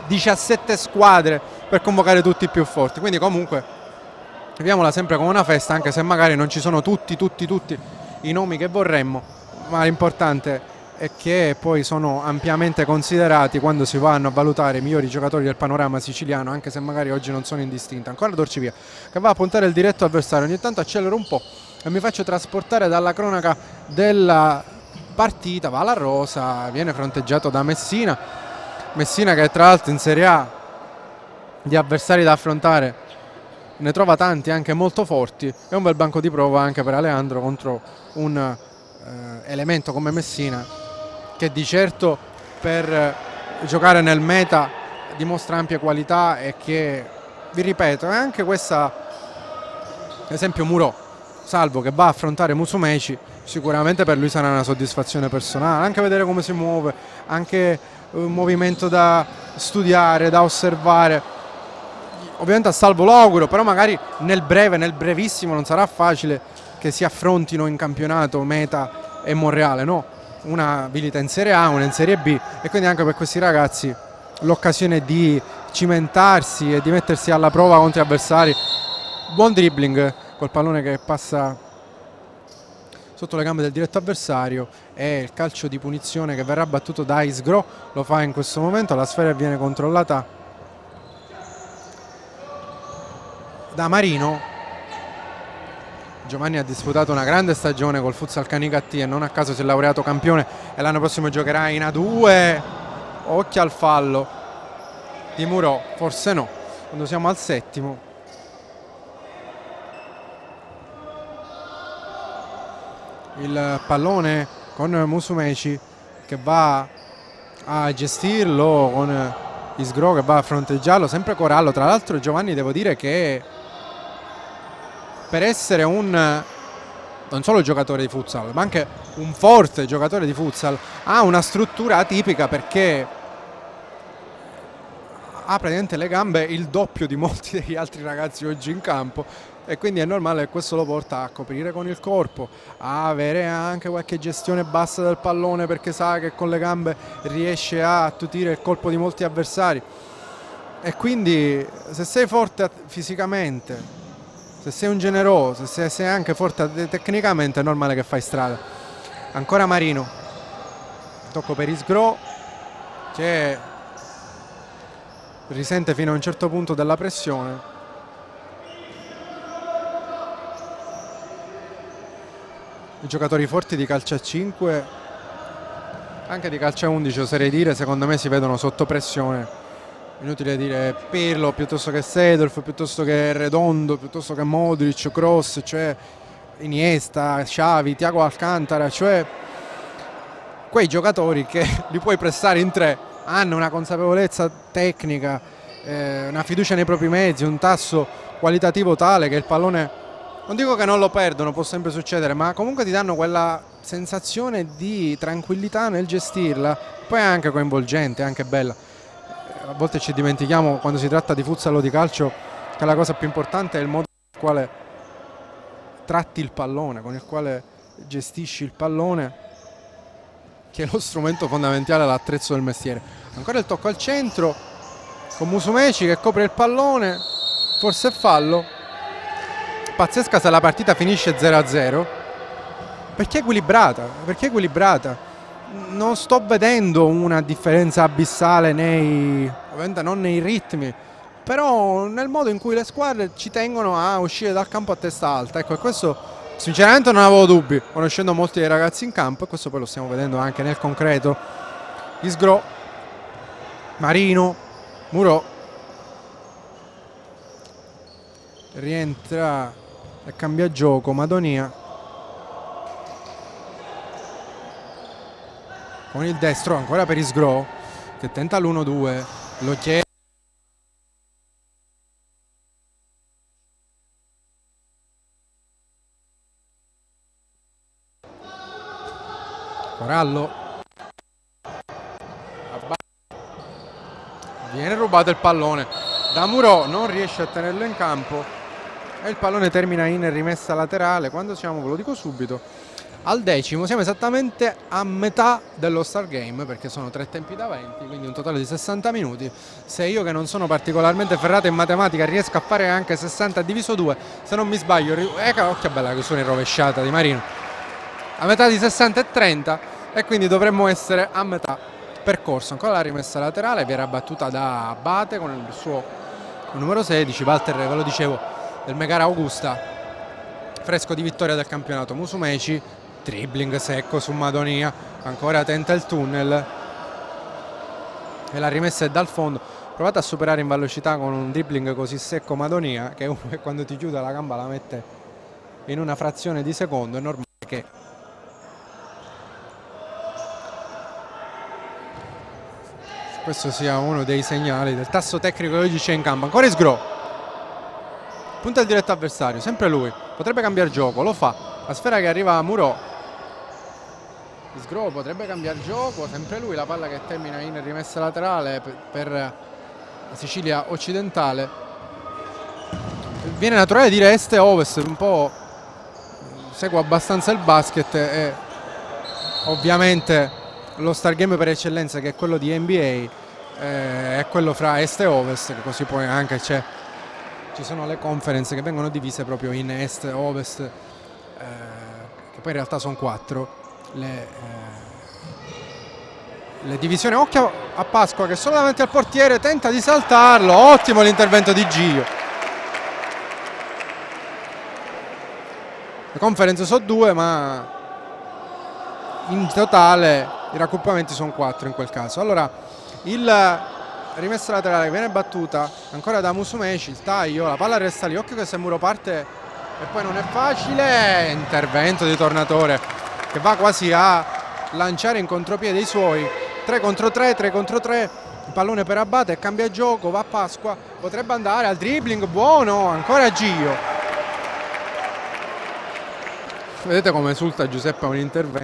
A: diciassette squadre per convocare tutti i più forti, quindi comunque viviamola sempre come una festa, anche se magari non ci sono tutti, tutti, tutti i nomi che vorremmo, ma l'importante è che poi sono ampiamente considerati quando si vanno a valutare i migliori giocatori del panorama siciliano, anche se magari oggi non sono indistinti. Ancora Dorcivia che va a puntare il diretto avversario, ogni tanto accelero un po' e mi faccio trasportare dalla cronaca della partita. Va alla rosa, viene fronteggiato da Messina, Messina che tra l'altro in Serie A di avversari da affrontare ne trova tanti anche molto forti. È un bel banco di prova anche per Aleandro contro un eh, elemento come Messina, che di certo per giocare nel meta dimostra ampie qualità e che, vi ripeto, è anche questa, ad esempio Murò, salvo che va a affrontare Musumeci, sicuramente per lui sarà una soddisfazione personale, anche vedere come si muove, anche un movimento da studiare, da osservare. Ovviamente a Salvo lo auguro, però magari nel breve, nel brevissimo non sarà facile che si affrontino in campionato Meta e Monreale, no? Una abilita in Serie A, una in Serie B, e quindi anche per questi ragazzi l'occasione di cimentarsi e di mettersi alla prova contro gli avversari. Buon dribbling col pallone che passa sotto le gambe del diretto avversario, e il calcio di punizione che verrà battuto da Isgro, lo fa in questo momento, la sfera viene controllata da Marino. Giovanni ha disputato una grande stagione col Futsal Canicattì e non a caso si è laureato campione e l'anno prossimo giocherà in A due. Occhio al fallo di Murò, forse no, quando siamo al settimo. Il pallone con Musumeci che va a gestirlo, con Isgro che va a fronteggiarlo, sempre Corallo. Tra l'altro Giovanni, devo dire che per essere un non solo giocatore di futsal ma anche un forte giocatore di futsal ha una struttura atipica, perché ha praticamente le gambe il doppio di molti degli altri ragazzi oggi in campo, e quindi è normale che questo lo porta a coprire con il corpo, a avere anche qualche gestione bassa del pallone, perché sa che con le gambe riesce a attutire il colpo di molti avversari. E quindi se sei forte fisicamente, se sei un generoso, se sei anche forte tecnicamente, è normale che fai strada. Ancora Marino, tocco per Isgro che risente fino a un certo punto della pressione. I giocatori forti di calcio a cinque, anche di calcio a undici oserei dire, secondo me si vedono sotto pressione. Inutile dire Pirlo piuttosto che Seedorf, piuttosto che Redondo, piuttosto che Modric, Kroos, cioè Iniesta, Xavi, Thiago Alcantara, cioè quei giocatori che li puoi pressare in tre, hanno una consapevolezza tecnica, eh, una fiducia nei propri mezzi, un tasso qualitativo tale che il pallone, non dico che non lo perdono, può sempre succedere, ma comunque ti danno quella sensazione di tranquillità nel gestirla, poi è anche coinvolgente, è anche bella. A volte ci dimentichiamo, quando si tratta di futsal o di calcio, che la cosa più importante è il modo con il quale tratti il pallone, con il quale gestisci il pallone, che è lo strumento fondamentale, l'attrezzo del mestiere. Ancora il tocco al centro con Musumeci che copre il pallone, forse è fallo. Pazzesca se la partita finisce zero a zero, perché è equilibrata, perché è equilibrata. Non sto vedendo una differenza abissale nei, ovviamente non nei ritmi, però nel modo in cui le squadre ci tengono a uscire dal campo a testa alta. Ecco, e questo sinceramente non avevo dubbi, conoscendo molti dei ragazzi in campo, e questo poi lo stiamo vedendo anche nel concreto. Isgro, Marino, Murò, rientra e cambia gioco Madonia con il destro, ancora per Isgro che tenta l'uno due, lo chiede. Corallo, viene rubato il pallone da Murò, non riesce a tenerlo in campo e il pallone termina in rimessa laterale. Quando siamo, ve lo dico subito, al decimo, siamo esattamente a metà dello Star Game perché sono tre tempi da venti, quindi un totale di sessanta minuti. Se io, che non sono particolarmente ferrato in matematica, riesco a fare anche sessanta diviso due, se non mi sbaglio, ecco, oh, che bella che suona in rovesciata di Marino, a metà di sessanta e trenta, e quindi dovremmo essere a metà percorso. Ancora la rimessa laterale viene battuta da Abate con il suo numero sedici. Walter, ve lo dicevo, del Megara Augusta, fresco di vittoria del campionato. Musumeci, dribbling secco su Madonia, ancora tenta il tunnel e la rimessa è dal fondo. Provate a superare in velocità con un dribbling così secco Madonia, che quando ti chiude la gamba la mette in una frazione di secondo. È normale che questo sia uno dei segnali del tasso tecnico che oggi c'è in campo. Ancora Isgro, punta il diretto avversario, sempre lui, potrebbe cambiare gioco, lo fa. La sfera che arriva a Muro, Isgro potrebbe cambiare gioco, sempre lui, la palla che termina in rimessa laterale per, per la Sicilia occidentale. Viene naturale dire est e ovest, un po' seguo abbastanza il basket e ovviamente lo Star Game per eccellenza, che è quello di N B A, eh, è quello fra est e ovest, che così poi anche c'è, ci sono le conference che vengono divise proprio in est e ovest, eh, che poi in realtà sono quattro le, eh, le divisioni. Occhio a Pasqua che solo davanti al portiere tenta di saltarlo, ottimo l'intervento di Gio. Le conference sono due, ma in totale i raggruppamenti sono quattro in quel caso. Allora, il rimessa laterale che viene battuta ancora da Musumeci, il taglio, la palla resta lì, occhio che se Muro parte e poi non è facile, intervento di Tornatore che va quasi a lanciare in contropiede i suoi. Tre contro tre, tre contro tre, il pallone per Abate, cambia gioco, va Pasqua, potrebbe andare al dribbling, buono, ancora Gio. Vedete come esulta Giuseppe a un intervento.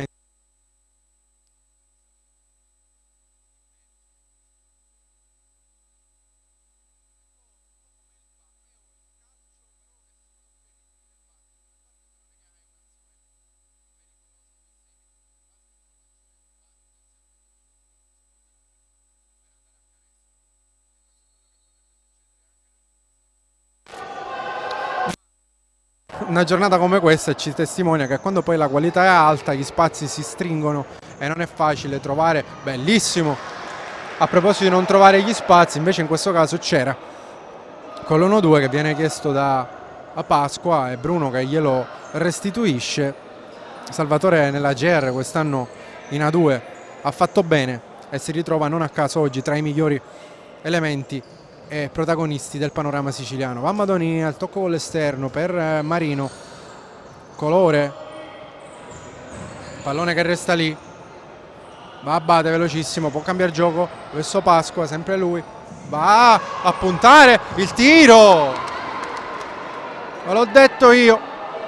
A: Una giornata come questa ci testimonia che quando poi la qualità è alta gli spazi si stringono e non è facile trovare. Bellissimo, a proposito di non trovare gli spazi, invece in questo caso c'era con l'uno due che viene chiesto da a Pasqua e Bruno che glielo restituisce. Salvatore nella G R quest'anno in A due ha fatto bene e si ritrova non a caso oggi tra i migliori elementi e protagonisti del panorama siciliano. Va Madonia, il tocco con l'esterno per Marino, colore, pallone che resta lì, va Abate velocissimo, può cambiare gioco verso Pasqua, sempre lui, va a puntare il tiro, ve l'ho detto io.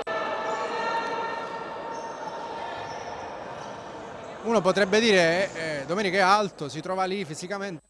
A: Uno potrebbe dire eh, eh, Domenica è alto, si trova lì fisicamente.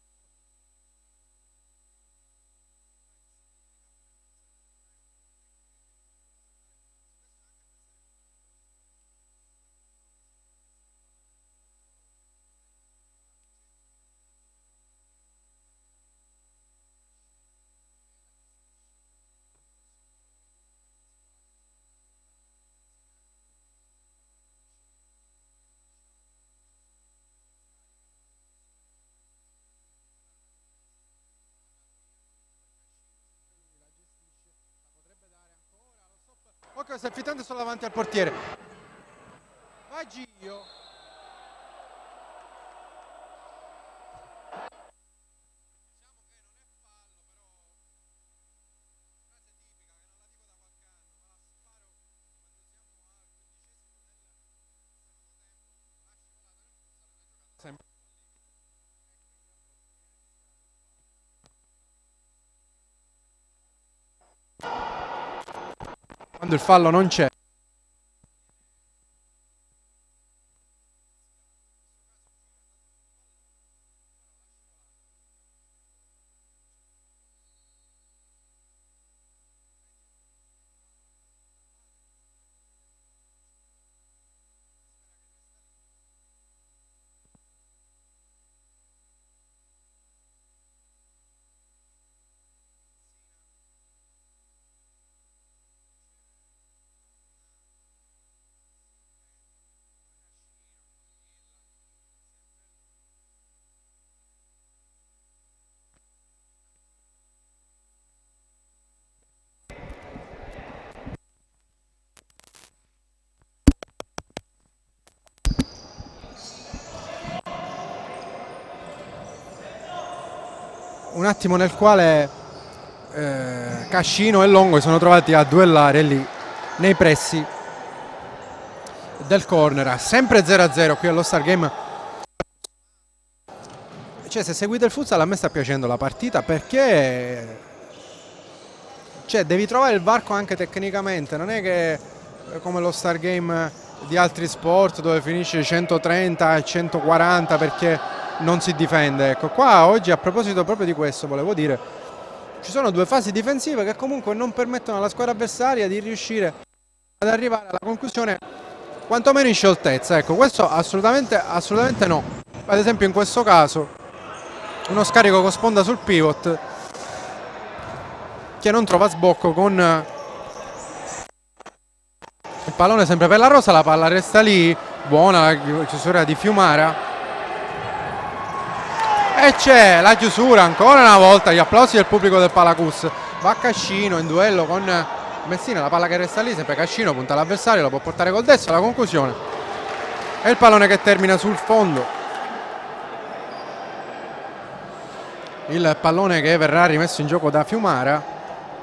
A: Occhio, sta affittando solo davanti al portiere. Va Gio. Quando il fallo non c'è. un attimo nel quale eh, Cascino e Longo si sono trovati a duellare lì nei pressi del corner. Sempre zero a zero qui allo Star Game. Cioè, se seguite il futsal, a me sta piacendo la partita, perché cioè, devi trovare il varco anche tecnicamente, non è che come lo Star Game di altri sport dove finisce centotrenta e centoquaranta perché non si difende. Ecco, qua oggi, a proposito proprio di questo, volevo dire, ci sono due fasi difensive che comunque non permettono alla squadra avversaria di riuscire ad arrivare alla conclusione quantomeno in scioltezza. Ecco, questo assolutamente, assolutamente no. Ad esempio in questo caso uno scarico con sponda sul pivot che non trova sbocco, con il pallone sempre per la rosa, la palla resta lì, buona la chiusura di Fiumara e c'è la chiusura ancora una volta, gli applausi del pubblico del Palacus. Va Cascino in duello con Messina, la palla che resta lì, sempre Cascino punta all'avversario, la può portare col destro alla conclusione e il pallone che termina sul fondo. Il pallone che verrà rimesso in gioco da Fiumara,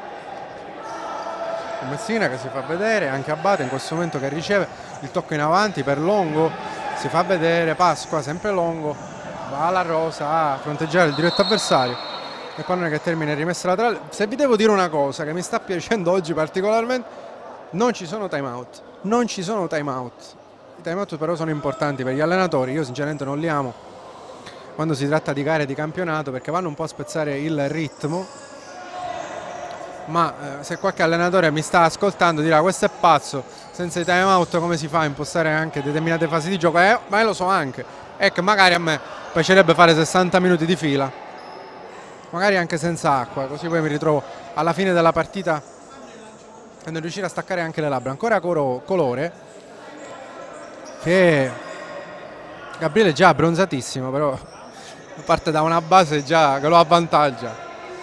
A: Messina che si fa vedere, anche Abate in questo momento che riceve il tocco in avanti per Longo, si fa vedere Pasqua, sempre Longo, va alla rosa a fronteggiare il diretto avversario, il pallone che termina in rimessa laterale. Se vi devo dire una cosa che mi sta piacendo oggi particolarmente, non ci sono time out, non ci sono time out. I time out però sono importanti per gli allenatori, io sinceramente non li amo quando si tratta di gare di campionato, perché vanno un po' a spezzare il ritmo, ma eh, se qualche allenatore mi sta ascoltando dirà questo è pazzo, senza i time out come si fa a impostare anche determinate fasi di gioco? Eh, ma io lo so anche, è che magari a me piacerebbe fare sessanta minuti di fila, magari anche senza acqua, così poi mi ritrovo alla fine della partita e non riuscire a staccare anche le labbra. Ancora coro, Colore, che Gabriele è già abbronzatissimo, però parte da una base già che lo avvantaggia,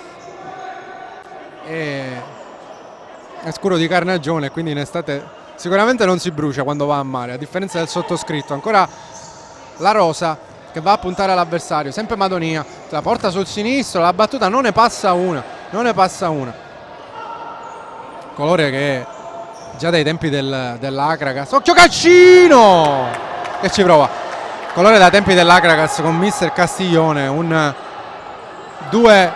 A: e è scuro di carnagione, quindi in estate sicuramente non si brucia quando va a mare, a differenza del sottoscritto. Ancora la rosa che va a puntare all'avversario, sempre Madonia, la porta sul sinistro, la battuta non ne passa una, non ne passa una. Colore che già dai tempi del, dell'Acragas, occhio Cascino che ci prova. Colore da tempi dell'Acragas con mister Castiglione, un due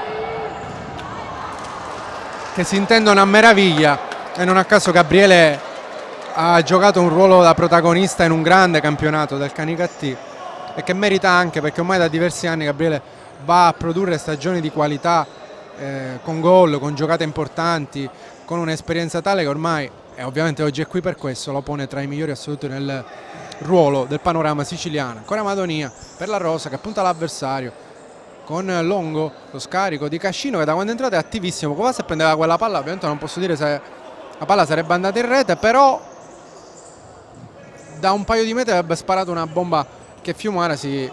A: che si intendono a meraviglia, e non a caso Gabriele ha giocato un ruolo da protagonista in un grande campionato del Canicattì e che merita anche, perché ormai da diversi anni Gabriele va a produrre stagioni di qualità, eh, con gol, con giocate importanti, con un'esperienza tale che ormai, e ovviamente oggi è qui per questo, lo pone tra i migliori assoluti nel ruolo del panorama siciliano. Ancora Madonia per la rosa che punta l'avversario con Longo, lo scarico di Cascino che da quando è entrato è attivissimo. Covas prendeva quella palla, ovviamente non posso dire se la palla sarebbe andata in rete, però da un paio di metri avrebbe sparato una bomba che Fiumara si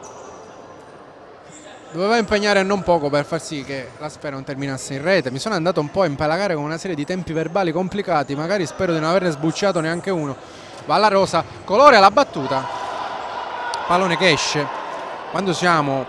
A: doveva impegnare non poco per far sì che la Sfera non terminasse in rete. Mi sono andato un po' a impalagare con una serie di tempi verbali complicati, magari spero di non averne sbucciato neanche uno. Va alla rosa, Colore alla battuta, pallone che esce. Quando siamo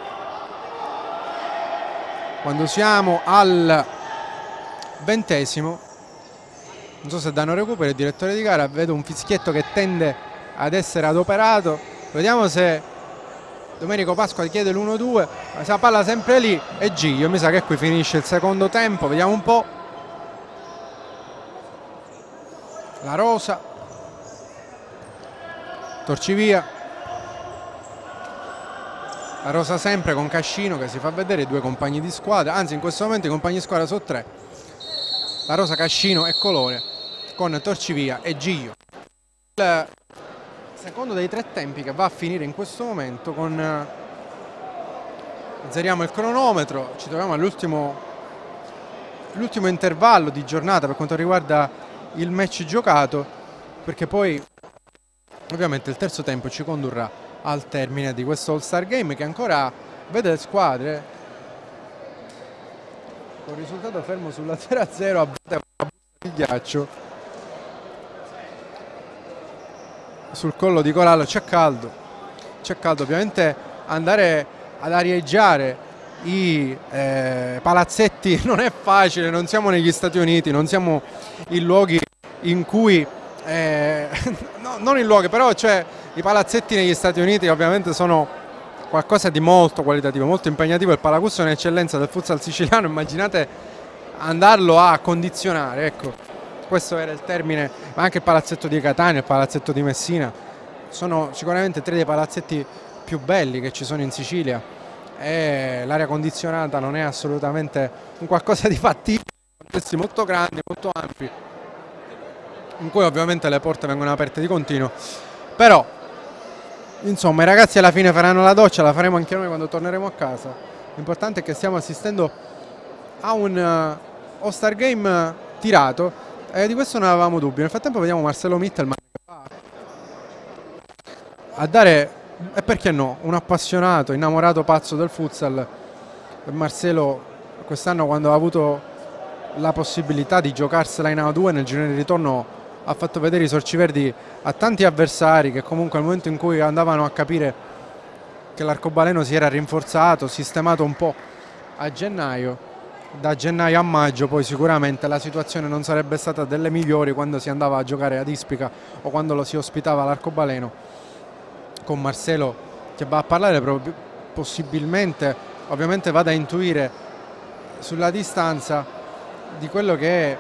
A: quando siamo al ventesimo, non so se danno recupero il direttore di gara, vedo un fischietto che tende ad essere adoperato, vediamo se Domenico Pasqua chiede l'uno due, la palla sempre lì e Giglio, mi sa che qui finisce il secondo tempo, vediamo un po'. La rosa, Torcivia, la rosa sempre con Cascino che si fa vedere, i due compagni di squadra, anzi in questo momento i compagni di squadra sono tre, la rosa, Cascino e Colore, con Torcivia e Giglio. Il secondo dei tre tempi che va a finire in questo momento, con zeriamo il cronometro, ci troviamo all'ultimo l'ultimo intervallo di giornata per quanto riguarda il match giocato, perché poi ovviamente il terzo tempo ci condurrà al termine di questo All-Star Game che ancora vede le squadre con risultato fermo sulla zero a zero, a di ghiaccio sul collo di Corallo. C'è caldo, c'è caldo, ovviamente andare ad arieggiare i eh, palazzetti non è facile, non siamo negli Stati Uniti, non siamo in luoghi in cui eh, no, non in luoghi, però cioè, i palazzetti negli Stati Uniti ovviamente sono qualcosa di molto qualitativo, molto impegnativo. Il Palacusso è un'eccellenza del futsal siciliano, immaginate andarlo a condizionare, ecco, questo era il termine. Ma anche il palazzetto di Catania, il palazzetto di Messina sono sicuramente tre dei palazzetti più belli che ci sono in Sicilia, e l'aria condizionata non è assolutamente un qualcosa di fattibile, contesti molto grandi, molto ampi, in cui ovviamente le porte vengono aperte di continuo. Però insomma i ragazzi alla fine faranno la doccia, la faremo anche noi quando torneremo a casa. L'importante è che stiamo assistendo a un uh, All-Star Game tirato, e di questo non avevamo dubbi. Nel frattempo vediamo Marcelo Mittelman a dare, e perché no, un appassionato, innamorato, pazzo del futsal. Marcelo quest'anno, quando ha avuto la possibilità di giocarsela in A due nel girone di ritorno, ha fatto vedere i sorci verdi a tanti avversari che comunque al momento in cui andavano a capire che l'arcobaleno si era rinforzato, sistemato un po' a gennaio, da gennaio a maggio poi sicuramente la situazione non sarebbe stata delle migliori quando si andava a giocare ad Ispica o quando lo si ospitava l'arcobaleno. Con Marcelo che va a parlare, possibilmente ovviamente vada a intuire sulla distanza di quello che è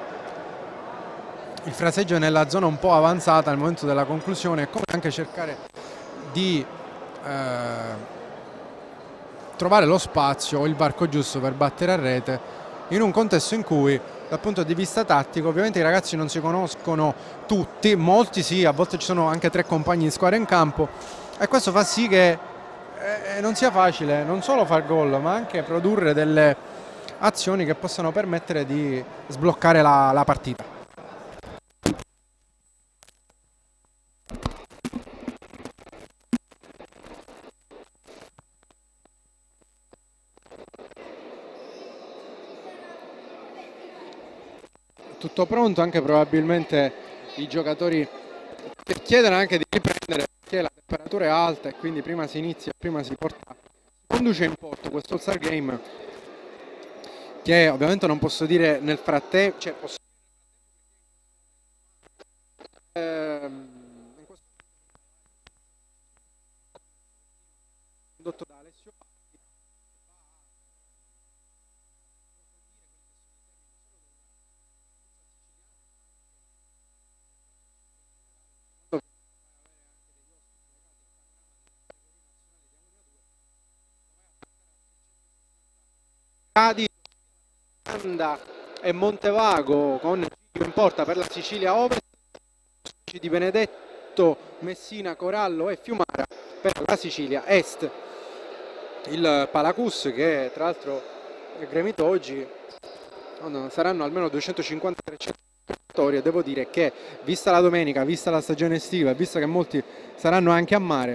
A: il fraseggio nella zona un po' avanzata al momento della conclusione, e come anche cercare di eh, trovare lo spazio o il varco giusto per battere a rete in un contesto in cui dal punto di vista tattico ovviamente i ragazzi non si conoscono tutti, molti sì, a volte ci sono anche tre compagni di squadra in campo, e questo fa sì che eh, non sia facile non solo far gol ma anche produrre delle azioni che possano permettere di sbloccare la, la partita. Tutto pronto, anche probabilmente i giocatori per chiedere anche di riprendere, perché la temperatura è alta e quindi prima si inizia, prima si porta, si conduce in porto questo All-Star Game, che ovviamente non posso dire nel frattempo, cioè posso ehm, in questo condotto da Alessio Cadi, e Montevago con Giglio in porta per la Sicilia Ovest, di Benedetto, Messina, Corallo e Fiumara per la Sicilia Est. Il Palacus, che tra l'altro è gremito oggi, saranno almeno duecentocinquanta trecento spettatori, e devo dire che vista la domenica, vista la stagione estiva e visto che molti saranno anche a mare,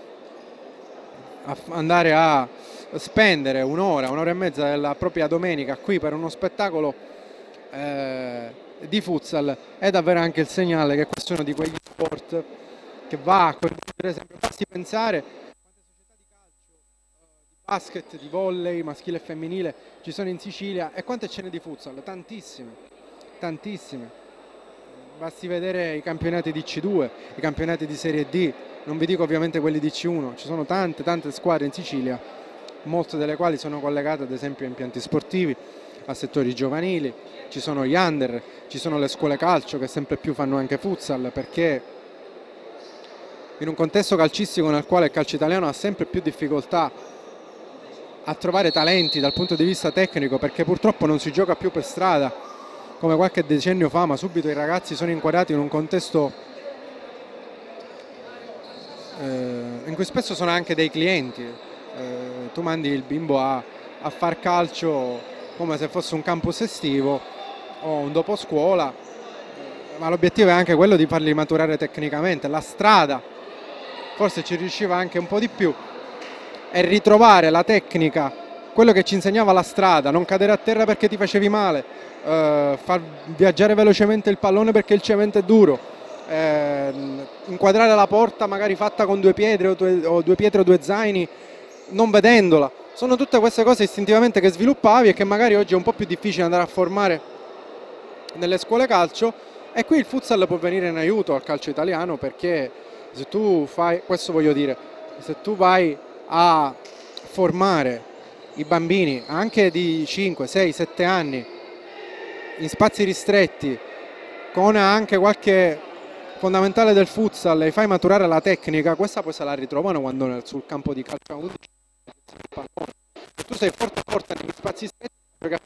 A: a andare a spendere un'ora, un'ora e mezza della propria domenica qui per uno spettacolo eh, di futsal è davvero anche il segnale che questo è uno di quegli sport che va a coinvolgere sempre. Basti pensare quante società di calcio, di basket, di volley maschile e femminile ci sono in Sicilia, e quante ce ne di futsal? Tantissime, tantissime. Basti vedere i campionati di C due, i campionati di Serie D, non vi dico ovviamente quelli di C uno, ci sono tante tante squadre in Sicilia, molte delle quali sono collegate ad esempio a impianti sportivi, a settori giovanili, ci sono gli under, ci sono le scuole calcio che sempre più fanno anche futsal, perché in un contesto calcistico nel quale il calcio italiano ha sempre più difficoltà a trovare talenti dal punto di vista tecnico, perché purtroppo non si gioca più per strada come qualche decennio fa, ma subito i ragazzi sono inquadrati in un contesto eh, in cui spesso sono anche dei clienti. Eh, tu mandi il bimbo a, a far calcio come se fosse un campus estivo o un dopo scuola, eh, ma l'obiettivo è anche quello di farli maturare tecnicamente. La strada forse ci riusciva anche un po' di più, e ritrovare la tecnica, quello che ci insegnava la strada, non cadere a terra perché ti facevi male, eh, far viaggiare velocemente il pallone perché il cemento è duro, eh, inquadrare la porta magari fatta con due pietre o due, o due pietre o due zaini non vedendola, sono tutte queste cose istintivamente che sviluppavi e che magari oggi è un po' più difficile andare a formare nelle scuole calcio, e qui il futsal può venire in aiuto al calcio italiano, perché se tu fai, questo voglio dire, se tu vai a formare i bambini anche di cinque, sei, sette anni in spazi ristretti con anche qualche fondamentale del futsal e fai maturare la tecnica, questa poi se la ritrovano quando nel, sul campo di calcio a undici se tu sei forte forte negli spazi stretti, perché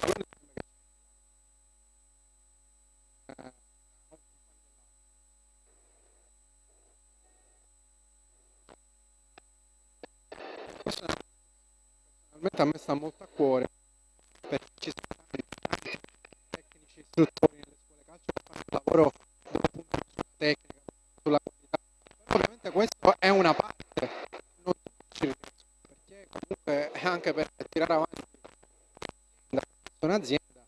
A: questo personalmente a me sta molto a cuore, perché ci sono tanti tecnici istruttori nelle scuole calcio che fanno un lavoro dove puntano sulla tecnica, sulla qualità. Però ovviamente questo è una parte, non tutti ci riescono, perché comunque è anche per tirare avanti un'azienda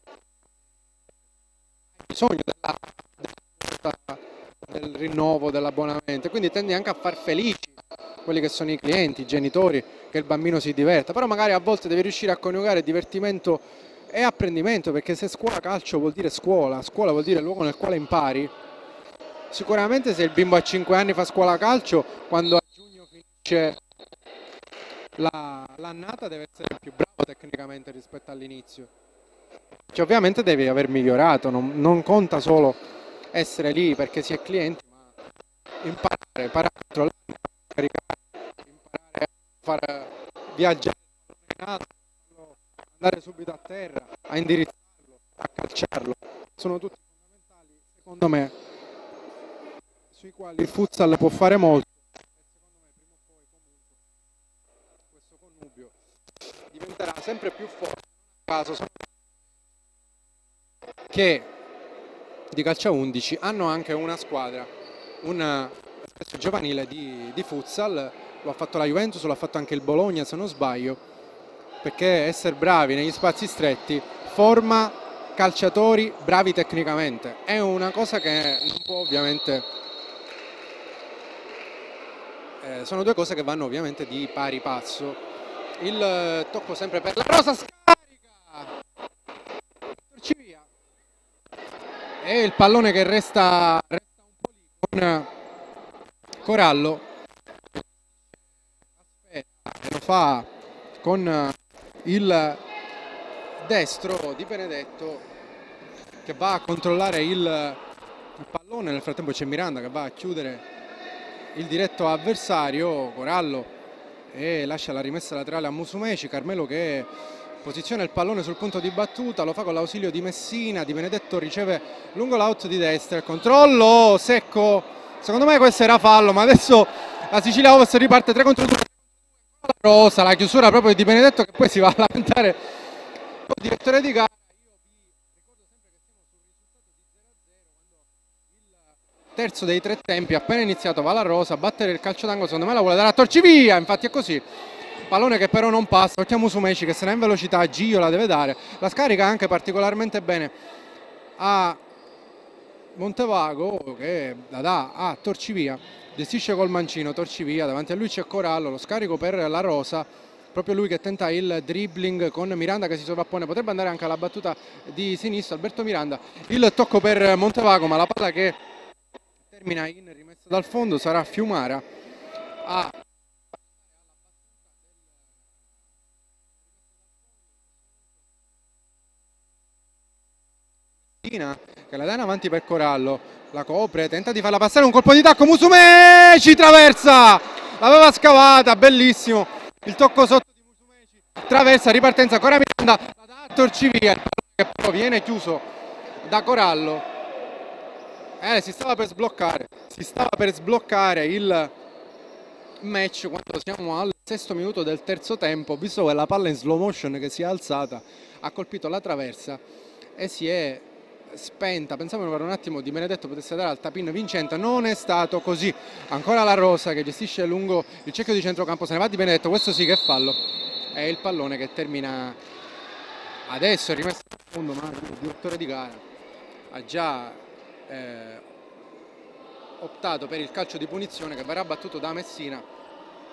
A: hai bisogno della, della, del rinnovo dell'abbonamento, quindi tendi anche a far felici quelli che sono i clienti, i genitori, che il bambino si diverta, però magari a volte devi riuscire a coniugare divertimento e apprendimento, perché se scuola calcio vuol dire scuola, scuola vuol dire luogo nel quale impari. Sicuramente se il bimbo a cinque anni fa scuola calcio, quando a giugno finisce la, l'annata deve essere più bravo tecnicamente rispetto all'inizio. Cioè, ovviamente devi aver migliorato, non, non conta solo essere lì perché si è clienti, ma imparare, imparare a controllare, caricare, imparare a far viaggiare in alto, andare subito a terra, a indirizzarlo, a calciarlo. Sono tutti fondamentali, secondo me, sui quali il futsal può fare molto. E secondo me prima o poi comunque questo connubio diventerà sempre più forte. Caso sono che di calcio a undici hanno anche una squadra, una specie giovanile di, di futsal, lo ha fatto la Juventus, lo ha fatto anche il Bologna se non sbaglio, perché essere bravi negli spazi stretti forma calciatori bravi tecnicamente, è una cosa che non può ovviamente, eh, sono due cose che vanno ovviamente di pari passo. Il tocco sempre per la rosa, scarica, torci via. E il pallone che resta, resta un po' lì con Corallo, aspetta, lo fa con il destro di Benedetto che va a controllare il, il pallone, nel frattempo c'è Miranda che va a chiudere il diretto avversario, Corallo, e lascia la rimessa laterale a Musumeci, Carmelo che posiziona il pallone sul punto di battuta, lo fa con l'ausilio di Messina, Di Benedetto riceve lungo l'out di destra, il controllo secco, secondo me questo era fallo, ma adesso la Sicilia Ovest riparte tre contro due, la rosa, la chiusura proprio di Benedetto che poi si va a lamentare il direttore di gara. Terzo dei tre tempi, appena iniziato va la rosa, battere il calcio d'angolo, secondo me la vuole dare a Torcivia, infatti è così. Pallone che però non passa, occhiamo su Musumeci che se ne è in velocità, Gio la deve dare, la scarica anche particolarmente bene a Montevago che la dà a Torcivia, gestisce col mancino Torcivia, davanti a lui c'è Corallo, lo scarico per la rosa, proprio lui che tenta il dribbling con Miranda che si sovrappone, potrebbe andare anche alla battuta di sinistra, Alberto Miranda, il tocco per Montevago, ma la palla che termina in rimessa dal fondo sarà Fiumara a che la dà in avanti per Corallo, la copre, tenta di farla passare, un colpo di tacco, Musumeci traversa, l'aveva scavata, bellissimo il tocco sotto di Musumeci, traversa, ripartenza ancora Miranda, la dà a Torcivia, che però viene chiuso da Corallo. Eh, si stava per sbloccare, si stava per sbloccare il match quando siamo al sesto minuto del terzo tempo, visto che la palla in slow motion che si è alzata ha colpito la traversa e si è spenta. Pensavano per un attimo Di Benedetto potesse dare al tapin vincente, non è stato così. Ancora la rosa che gestisce lungo il cerchio di centrocampo, se ne va Di Benedetto, questo sì che è fallo. È il pallone che termina adesso, è rimesso al fondo, ma il direttore di gara ha già eh, optato per il calcio di punizione che verrà battuto da Messina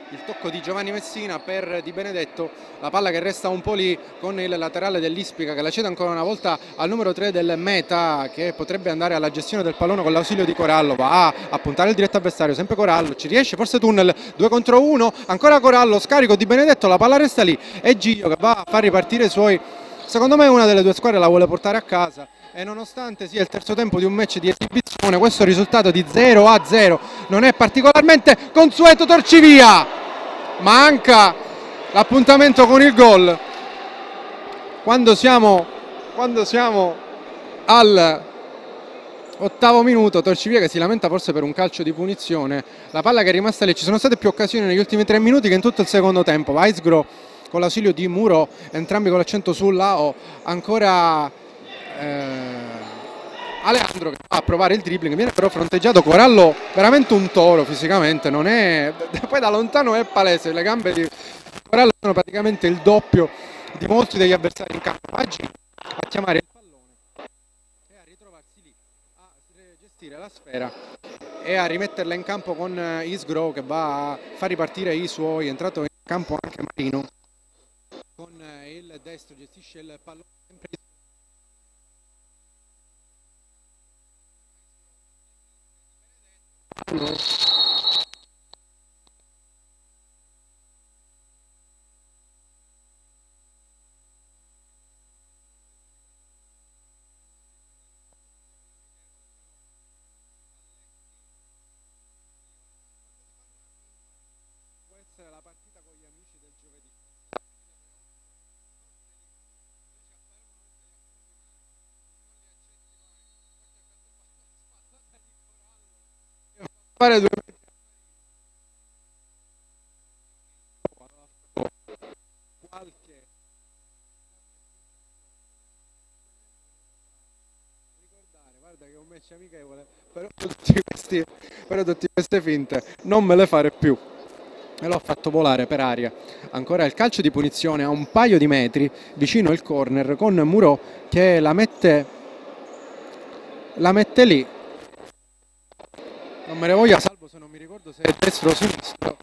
A: il tocco di Giovanni Messina per Di Benedetto, la palla che resta un po' lì con il laterale dell'Ispica che la cede ancora una volta al numero tre del Meta, che potrebbe andare alla gestione del pallone con l'ausilio di Corallo, va a puntare il diretto avversario, sempre Corallo, ci riesce, forse tunnel, due contro uno, ancora Corallo, scarico Di Benedetto, la palla resta lì e Giglio che va a far ripartire i suoi, secondo me una delle due squadre la vuole portare a casa. E nonostante sia il terzo tempo di un match di esibizione, questo risultato di zero a zero non è particolarmente consueto. Torcivia manca l'appuntamento con il gol quando siamo, quando siamo al ottavo minuto. Torcivia che si lamenta forse per un calcio di punizione, la palla che è rimasta lì. Ci sono state più occasioni negli ultimi tre minuti che in tutto il secondo tempo. Weisgro con l'ausilio di Muro, entrambi con l'accento sull'A O, ancora Eh, Alejandro che va a provare il dribbling, viene però fronteggiato. Corallo veramente un toro fisicamente, non è, poi da lontano è palese, le gambe di Corallo sono praticamente il doppio di molti degli avversari in campo. Oggi a chiamare il pallone e a ritrovarsi lì a gestire la sfera e a rimetterla in campo con Isgro che va a far ripartire i suoi. È entrato in campo anche Marino con il destro, gestisce il pallone sempre no. Può essere la partita con gli amici del giovedì. Fare due qualche ricordare, guarda che è un match amichevole, però tutti questi, però tutte queste finte non me le fare più. E l'ho fatto volare per aria. Ancora il calcio di punizione a un paio di metri vicino il corner con Muro che la mette la mette lì. Non me ne voglia Salvo se non mi ricordo se è destro o sinistro.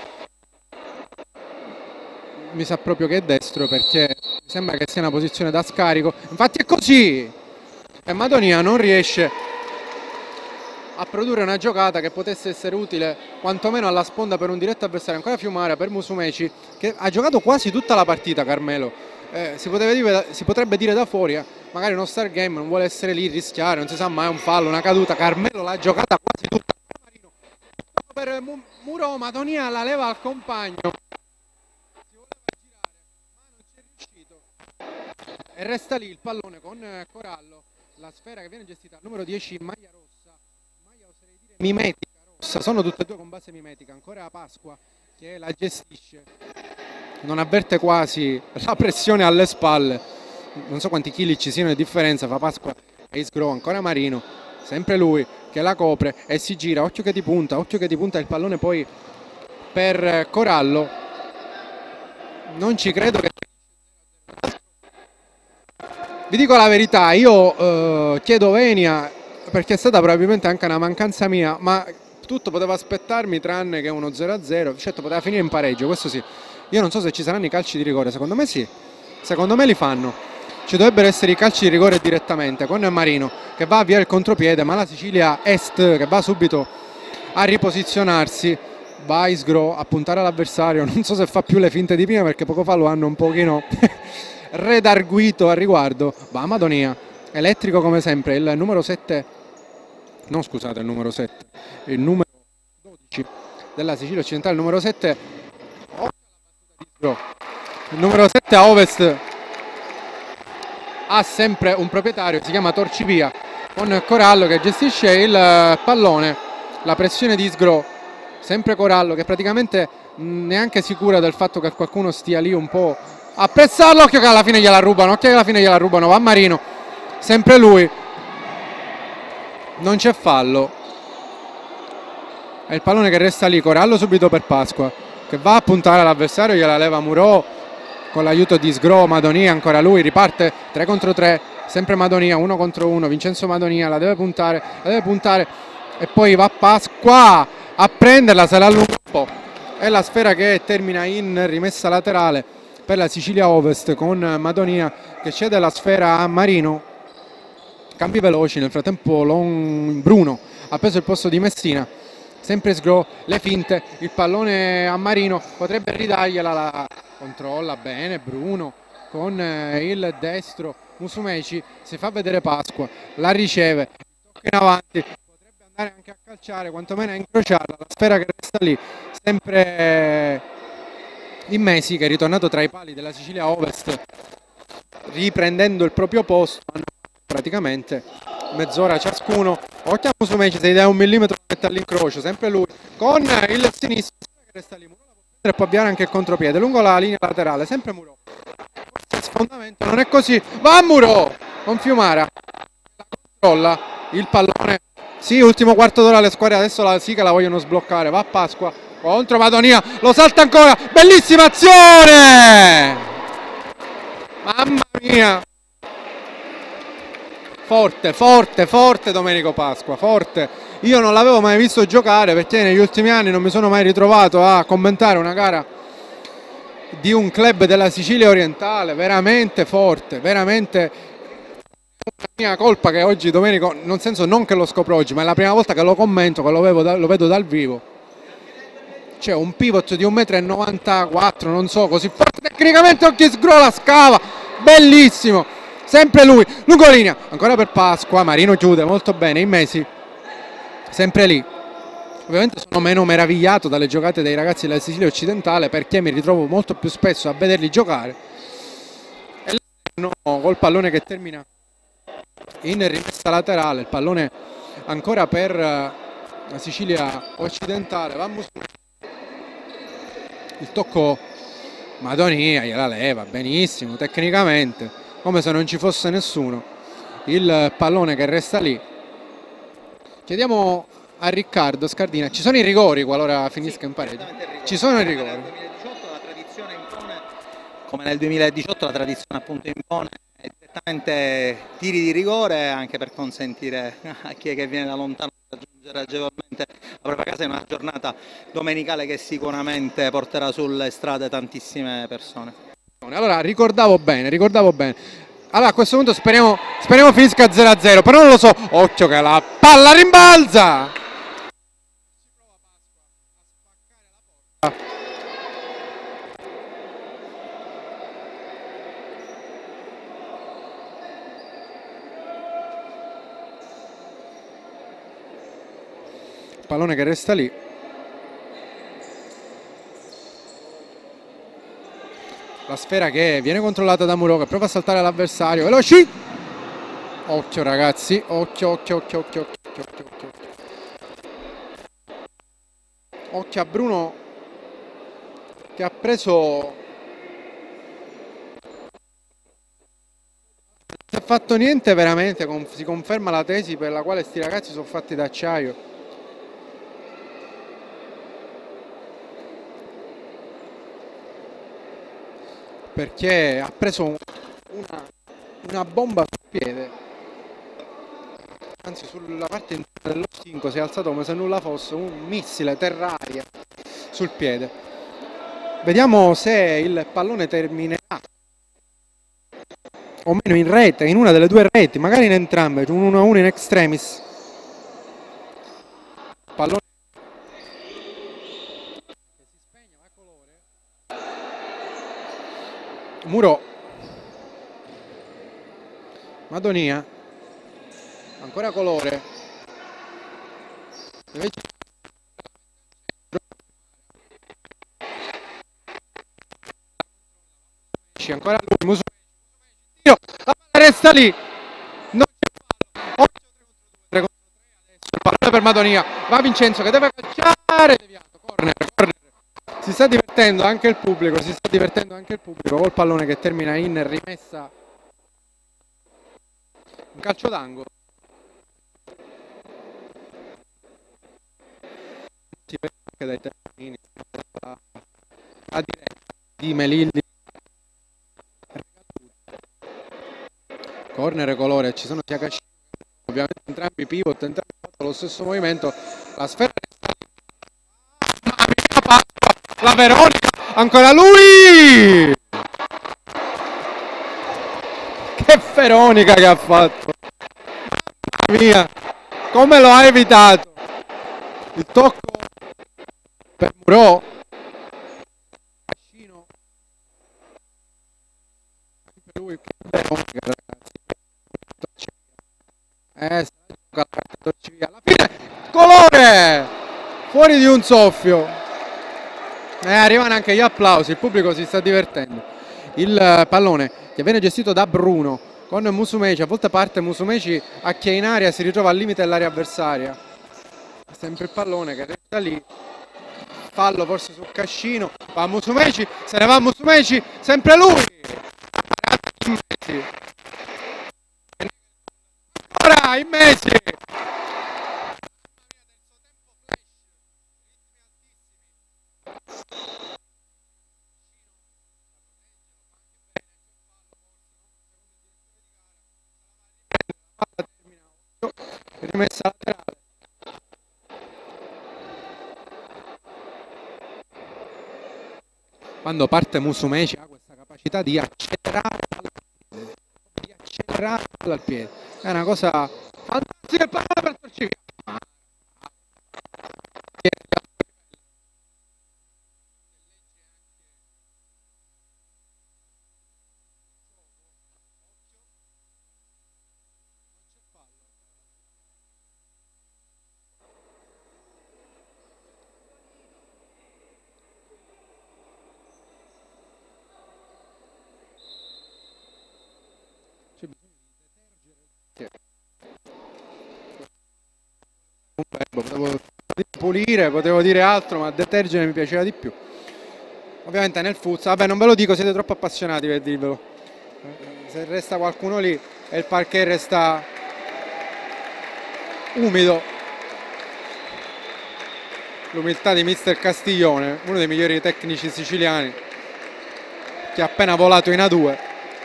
A: Mi sa proprio che è destro perché mi sembra che sia una posizione da scarico. Infatti è così. E Madonia non riesce a produrre una giocata che potesse essere utile quantomeno alla sponda per un diretto avversario. Ancora Fiumara per Musumeci che ha giocato quasi tutta la partita. Carmelo eh, si, dire, si potrebbe dire da fuori eh, magari uno star game, non vuole essere lì, rischiare, non si sa mai, un fallo, una caduta. Carmelo l'ha giocata quasi tutta. Per Muro, Madonia la leva al compagno, si voleva girare ma non ci è riuscito e resta lì il pallone con Corallo, la sfera che viene gestita al numero dieci maglia rossa, maglia oserei dire mimetica rossa, sono tutte e due con base mimetica. Ancora Pasqua che la gestisce, non avverte quasi la pressione alle spalle, non so quanti chili ci siano di differenza fra Pasqua e Isgro. Ancora Marino, sempre lui che la copre e si gira, occhio che ti punta, occhio che ti punta il pallone poi per Corallo. Non ci credo che... Vi dico la verità, io eh, chiedo venia perché è stata probabilmente anche una mancanza mia, ma tutto poteva aspettarmi tranne che uno zero a zero, certo poteva finire in pareggio, questo sì. Io non so se ci saranno i calci di rigore, secondo me sì, secondo me li fanno. Ci dovrebbero essere i calci di rigore direttamente con Marino che va via il contropiede, ma la Sicilia Est che va subito a riposizionarsi, va Isgro a puntare all'avversario. Non so se fa più le finte di prima perché poco fa lo hanno un pochino redarguito al riguardo. Va Madonia, elettrico come sempre, il numero sette, no scusate il numero sette, il numero dodici della Sicilia Occidentale, il numero sette, il numero sette a Ovest ha sempre un proprietario, si chiama Torcivia, con Corallo che gestisce il pallone. La pressione di Isgro, sempre Corallo che praticamente neanche sicura del fatto che qualcuno stia lì un po' a pressarlo. Occhio che alla fine gliela rubano, occhio che alla fine gliela rubano, va Marino, sempre lui, non c'è fallo, è il pallone che resta lì. Corallo subito per Pasqua che va a puntare all'avversario, gliela leva Muro con l'aiuto di Sgro. Madonia, ancora lui, riparte tre contro tre, sempre Madonia, uno contro uno, Vincenzo Madonia la deve puntare, la deve puntare e poi va Pasqua a prenderla, se la allunga un po' è la sfera che termina in rimessa laterale per la Sicilia Ovest, con Madonia che cede la sfera a Marino. Cambi veloci, nel frattempo Lon... Bruno ha preso il posto di Messina, sempre Sgro, le finte, il pallone a Marino, potrebbe ridargliela, la controlla bene Bruno con il destro, Musumeci, si fa vedere Pasqua, la riceve, tocca in avanti, potrebbe andare anche a calciare, quantomeno a incrociarla, la sfera che resta lì, sempre in Messi, che è ritornato tra i pali della Sicilia Ovest, riprendendo il proprio posto. Praticamente mezz'ora ciascuno. Occhio a Musumeci, se gli dai un millimetro mette all'incrocio, sempre lui con il sinistro che resta lì, Muro la può prendere e può avviare anche il contropiede lungo la linea laterale, sempre Muro, forse sfondamento, non è così, va Muro con Fiumara, la controlla il pallone, sì, ultimo quarto d'ora alle squadre, adesso la sì che la vogliono sbloccare, va Pasqua contro Madonia, lo salta ancora, bellissima azione, mamma mia. Forte, forte, forte Domenico Pasqua, forte. Io non l'avevo mai visto giocare perché negli ultimi anni non mi sono mai ritrovato a commentare una gara di un club della Sicilia orientale, veramente forte, veramente una mia colpa che oggi Domenico, nel senso non che lo scopro oggi, ma è la prima volta che lo commento, che lo vedo, lo vedo dal vivo. C'è un pivot di un metro e novantaquattro, non so, così forte tecnicamente, occhi Sgro la scava, bellissimo. Sempre lui, lungolinea, ancora per Pasqua, Marino chiude molto bene, in Messi, sempre lì. Ovviamente sono meno meravigliato dalle giocate dei ragazzi della Sicilia occidentale perché mi ritrovo molto più spesso a vederli giocare. E no, col pallone che termina in rimessa laterale, il pallone ancora per la Sicilia occidentale, vamos. Il tocco Madonia, gliela leva benissimo tecnicamente, come se non ci fosse nessuno, il pallone che resta lì. Chiediamo a Riccardo Scardina, ci sono i rigori qualora finisca sì, in pareggio? Ci sono i rigori.
B: Nel duemiladiciotto la tradizione impone, come nel duemiladiciotto la tradizione appunto impone direttamente tiri di rigore, anche per consentire a chi è che viene da lontano di raggiungere agevolmente la propria casa in una giornata domenicale che sicuramente porterà sulle strade tantissime persone.
A: Allora ricordavo bene, ricordavo bene. Allora a questo punto speriamo, speriamo finisca zero a zero, però non lo so. Occhio che la palla rimbalza! Pallone che resta lì. La sfera che viene controllata da Muro, che prova a saltare l'avversario, veloci! Occhio ragazzi, occhio, occhio, occhio, occhio, occhio, occhio, occhio. Occhio a Bruno che ha preso... Non si è fatto niente veramente, si conferma la tesi per la quale sti ragazzi sono fatti d'acciaio. Perché ha preso una, una bomba sul piede, anzi sulla parte interna dello stinco si è alzato come se nulla fosse, un missile terra-aria sul piede. Vediamo se il pallone terminerà o meno in rete, in una delle due reti, magari in entrambe, un uno a uno in extremis. Pallone Muro, Madonia, ancora colore, invece ancora lui, Musumeci, la palla resta lì, non c'è fallo, tre contro tre adesso, il pallone per Madonia, va Vincenzo che deve calciare, deviato, corner, corner. Si sta divertendo anche il pubblico, si sta divertendo anche il pubblico col pallone che termina in rimessa, un calcio d'angolo. Si vede anche dai termini, a diretta di Melilli. Corner colore, ci sono sia Cascino, ovviamente entrambi i pivot, entrambi hanno fatto lo stesso movimento, la sfera la Veronica, ancora lui! Che Veronica che ha fatto! Mamma mia, come lo ha evitato! Il tocco per Murò. Cascino. Anche lui, che Veronica, ragazzi. Eh, alla fine, colore! Fuori di un soffio. Eh, arrivano anche gli applausi, il pubblico si sta divertendo. Il pallone che viene gestito da Bruno con Musumeci, a volte parte Musumeci a chi è in aria, si ritrova al limite dell'area avversaria. Sempre il pallone che resta lì. Fallo forse sul Cascino, va Musumeci, se ne va Musumeci, sempre lui! Ora in mesi! Rimessa laterale. Quando parte Musumeci ha questa capacità di accelerare al piede, di accelerare al piede. È una cosa fantastica, per Torcivia. Potevo pulire, potevo dire altro, ma detergere mi piaceva di più. Ovviamente nel futsal, vabbè non ve lo dico, siete troppo appassionati per dirvelo. Se resta qualcuno lì e il parquet resta umido. L'umiltà di mister Castiglione, uno dei migliori tecnici siciliani, che ha appena volato in A due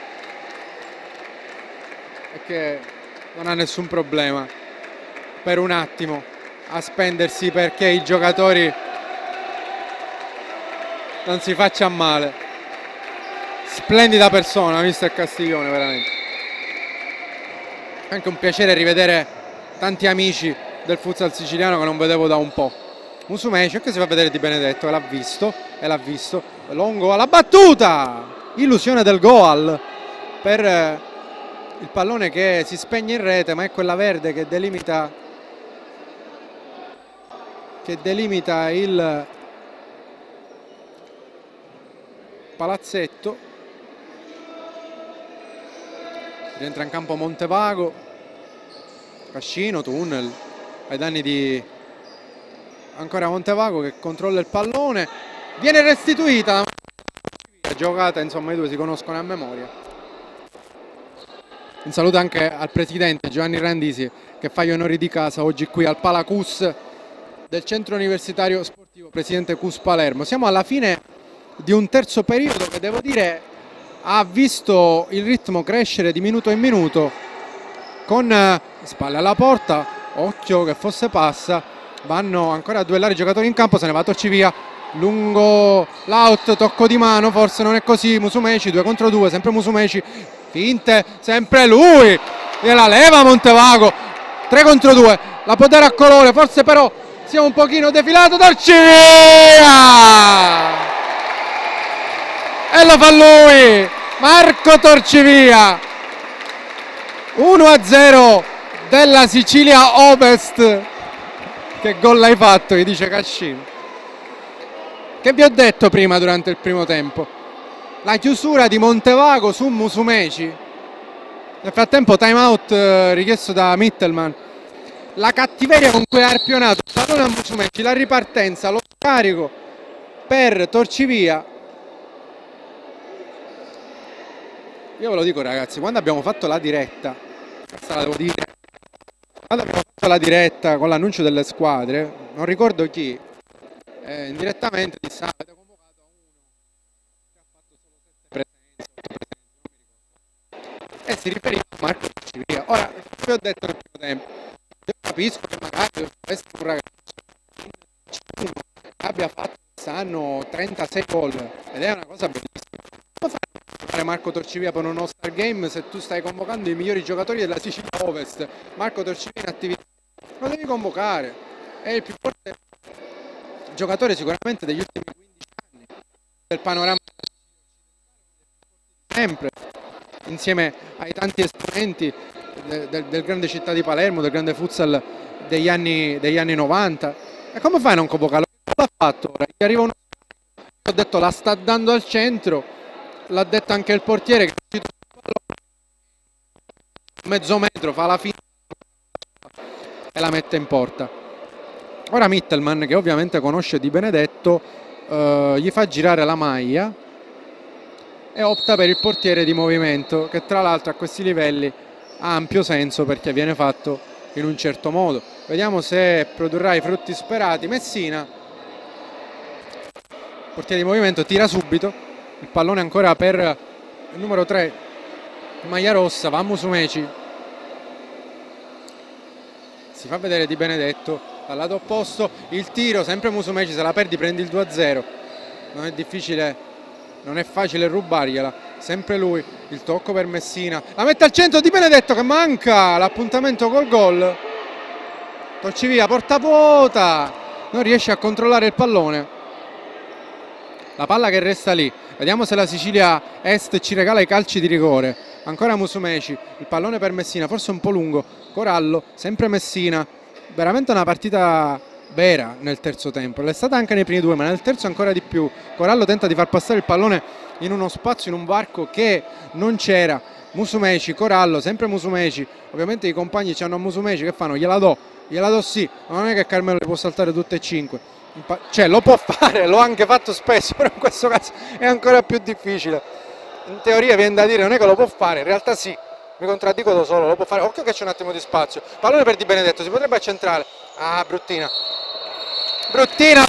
A: e che non ha nessun problema per un attimo a spendersi perché i giocatori non si facciano male. Splendida persona mister Castiglione, veramente. È anche un piacere rivedere tanti amici del futsal siciliano che non vedevo da un po'. Musumeci che si fa vedere Di Benedetto, e l'ha visto, e l'ha visto. Longo alla battuta! Illusione del goal per il pallone che si spegne in rete, ma è quella verde che delimita che delimita il palazzetto. Rientra in campo Montevago, Cascino, tunnel ai danni di ancora Montevago che controlla il pallone, viene restituita la giocata, insomma i due si conoscono a memoria. Un saluto anche al presidente Giovanni Randisi che fa gli onori di casa oggi qui al Palacus del Centro Universitario Sportivo Presidente Cus Palermo. Siamo alla fine di un terzo periodo che devo dire ha visto il ritmo crescere di minuto in minuto, con spalle alla porta, occhio che fosse passa, vanno ancora a duellare i giocatori in campo, se ne va Torcivia, lungo l'out, tocco di mano, forse non è così, Musumeci, due contro due, sempre Musumeci, finte, sempre lui, gliela leva Montevago, tre contro due, la può dare a colore, forse però sia un pochino defilato, Torcivia! E lo fa lui, Marco Torcivia, uno a zero della Sicilia Ovest. Che gol hai fatto, gli dice Cascino. Che vi ho detto prima durante il primo tempo? La chiusura di Montevago su Musumeci, nel frattempo time out eh, richiesto da Mittelman, la cattiveria con cui ha arpionato il pallone a Musumeci, la ripartenza, lo scarico per Torcivia. Io ve lo dico ragazzi, quando abbiamo fatto la diretta, questa la devo dire, quando abbiamo fatto la diretta con l'annuncio delle squadre, non ricordo chi, eh, indirettamente disse ah, avete convocato a uno che ha fatto solo sette presenze, otto presenze, e si riferiva a Marco Torcivia. Ora, vi ho detto nel primo tempo, io capisco che magari questo un ragazzo che abbia fatto questa hanno trentasei gol ed è una cosa bellissima. Come fai a fare Marco Torcivia per un All-Star Game se tu stai convocando i migliori giocatori della Sicilia Ovest? Marco Torcivia in attività, lo devi convocare, è il più forte giocatore sicuramente degli ultimi quindici anni del panorama sempre, insieme ai tanti esponenti del, del, del grande città di Palermo, del grande futsal degli anni, degli anni novanta. E come fai a non convocarlo? L'ha fatto ora, gli arriva uno, ho detto la sta dando al centro, l'ha detto anche il portiere che è uscito mezzo metro, fa la finta e la mette in porta. Ora Mittelman, che ovviamente conosce Di Benedetto, eh, gli fa girare la maglia e opta per il portiere di movimento, che tra l'altro a questi livelli ha ampio senso perché viene fatto in un certo modo. Vediamo se produrrà i frutti sperati. Messina, portiere di movimento, tira subito, il pallone ancora per il numero tre, maglia rossa, va a Musumeci, si fa vedere Di Benedetto dal lato opposto, il tiro, sempre Musumeci, se la perdi prendi il due a zero, non è difficile, non è facile rubargliela, sempre lui, il tocco per Messina, la mette al centro Di Benedetto che manca l'appuntamento col gol, Torcivia porta vuota, non riesce a controllare il pallone, la palla che resta lì, vediamo se la Sicilia Est ci regala i calci di rigore, ancora Musumeci, il pallone per Messina, forse un po' lungo, Corallo, sempre Messina, veramente una partita vera nel terzo tempo, l'è stata anche nei primi due ma nel terzo ancora di più. Corallo tenta di far passare il pallone in uno spazio, in un varco che non c'era, Musumeci, Corallo, sempre Musumeci, ovviamente i compagni ci hanno a Musumeci, che fanno? Gliela do, gliela do sì, ma non è che Carmelo le può saltare tutte e cinque, cioè lo può fare, l'ho anche fatto spesso, però in questo caso è ancora più difficile, in teoria viene da dire non è che lo può fare, in realtà sì, mi contraddico da solo, lo può fare, occhio che c'è un attimo di spazio, pallone per Di Benedetto, si potrebbe accentrare, ah bruttina, bruttina,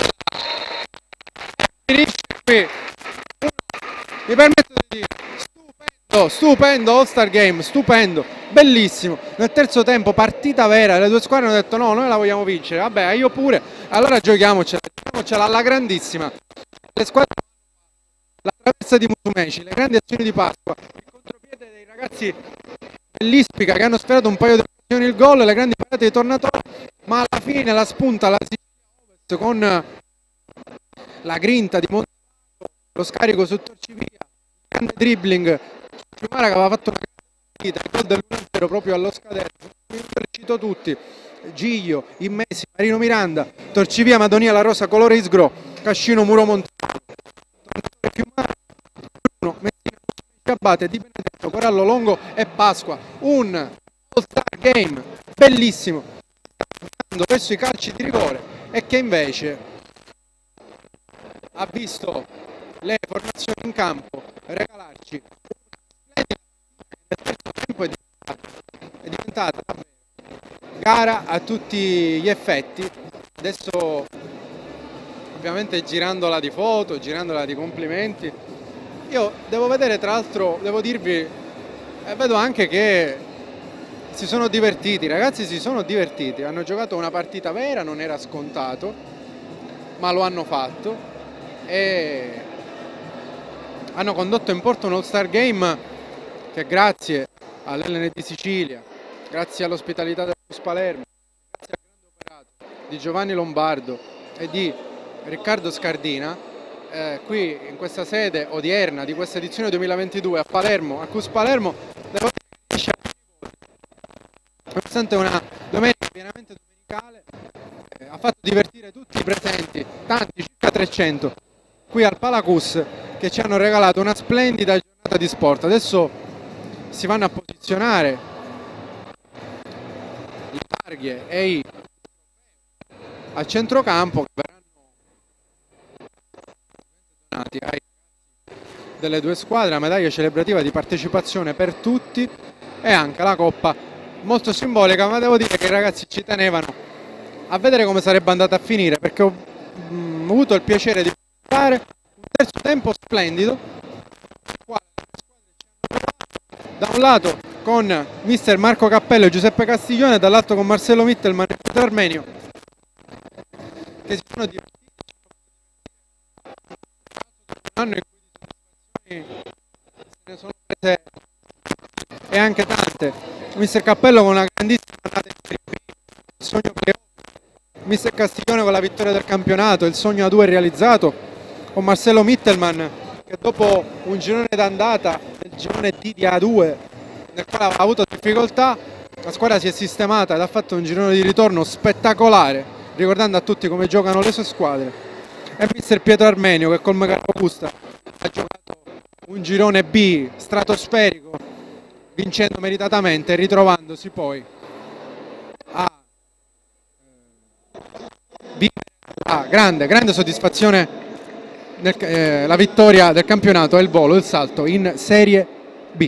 A: finisce qui, mi permetto di dire, stupendo, stupendo All Star Game, stupendo, bellissimo, nel terzo tempo partita vera, le due squadre hanno detto no, noi la vogliamo vincere, vabbè io pure, allora giochiamocela, giochiamocela alla grandissima, le squadre, la traversa di Musumeci, le grandi azioni di Pasqua, il contropiede dei ragazzi dell'Ispica che hanno sferato un paio di occasioni il gol, le grandi parate di Tornatore, ma alla fine la spunta la Sicilia Ovest con la grinta di Monte, lo scarico su Torcivia, il grande dribbling, Ciumara che aveva fatto una grande partita, il gol dell'uno a zero proprio allo scadere, li cito tutti, Giglio, Immesi, Marino Miranda, Torcivia, Madonia, La Rosa, Colore Isgro, Cascino, Muro Montano, Fiumara, Bruno, Messina, Abate, Di Benedetto, Corallo, Longo e Pasqua, un All-Star Game bellissimo, verso i calci di rigore e che invece ha visto le formazioni in campo regalarci una splendida partita che nel terzo tempo è diventata, è diventata davvero gara a tutti gli effetti. Adesso ovviamente girandola di foto, girandola di complimenti, io devo vedere, tra l'altro devo dirvi, eh, vedo anche che si sono divertiti, i ragazzi si sono divertiti, hanno giocato una partita vera, non era scontato, ma lo hanno fatto e hanno condotto in porto un All-Star Game che grazie all'L N D Sicilia, grazie all'ospitalità del F U S Palermo, grazie al grande operato di Giovanni Lombardo e di Riccardo Scardina, eh, qui in questa sede odierna di questa edizione duemilaventidue a Palermo, a F U S Palermo, devo dire che nonostante una domenica pienamente domenicale, eh, ha fatto divertire tutti i presenti, tanti, circa trecento, qui al Palacus, che ci hanno regalato una splendida giornata di sport. Adesso si vanno a posizionare le targhe e i a centrocampo che verranno donati ai delle due squadre, la medaglia celebrativa di partecipazione per tutti e anche la coppa molto simbolica, ma devo dire che i ragazzi ci tenevano a vedere come sarebbe andata a finire, perché ho, mh, ho avuto il piacere di fare un terzo tempo splendido, da un lato con mister Marco Cappello e Giuseppe Castiglione, dall'altro con Marcello Mittelman e Pietro Armenio, che si sono divertiti e anche tante. Mister Cappello con una grandissima annata in Serie B, il sogno playoff. Mister Castiglione con la vittoria del campionato, il sogno a due realizzato, con Marcello Mittelman che dopo un girone d'andata, il girone D di A due, nel quale aveva avuto difficoltà, la squadra si è sistemata ed ha fatto un girone di ritorno spettacolare, ricordando a tutti come giocano le sue squadre. E Mister Pietro Armenio che col Megalo Augusta ha giocato un girone B stratosferico, vincendo meritatamente e ritrovandosi poi a vivere la grande, grande soddisfazione nel, eh, la vittoria del campionato e il volo, il salto in Serie B.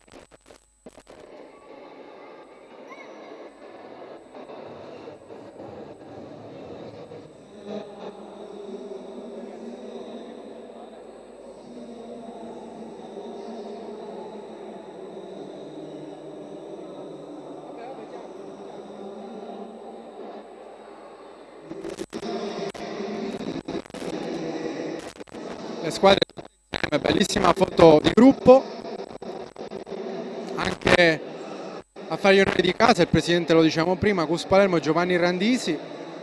A: Le squadre tutte insieme, bellissima foto di gruppo, anche a fare gli onori di casa il presidente, lo diciamo prima, Cus Palermo, Giovanni Randisi,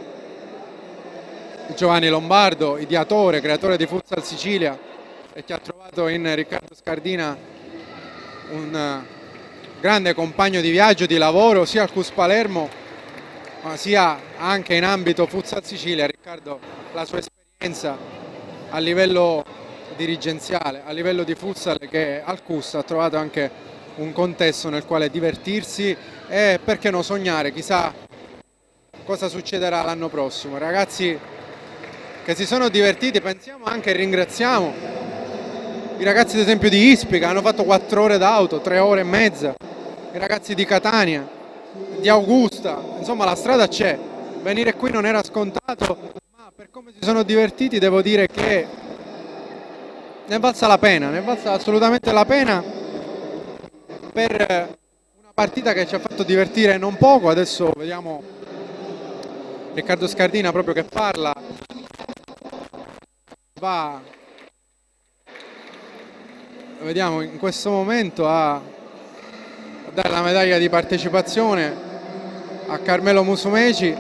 A: Giovanni Lombardo, ideatore, creatore di Futsal Sicilia e che ha trovato in Riccardo Scardina un grande compagno di viaggio, di lavoro sia al Cus Palermo ma sia anche in ambito Futsal Sicilia. Riccardo, la sua esperienza a livello dirigenziale, a livello di futsal, che al Cus ha trovato anche un contesto nel quale divertirsi e perché no sognare, chissà cosa succederà l'anno prossimo. Ragazzi che si sono divertiti, pensiamo anche e ringraziamo i ragazzi ad esempio di Ispica, hanno fatto quattro ore d'auto, tre ore e mezza, i ragazzi di Catania, di Augusta, insomma la strada c'è, venire qui non era scontato, ma per come si sono divertiti devo dire che ne è valsa la pena, ne è valsa assolutamente la pena per una partita che ci ha fatto divertire non poco. Adesso vediamo Riccardo Scardina proprio che parla, va, vediamo in questo momento a dare la medaglia di partecipazione a Carmelo Musumeci,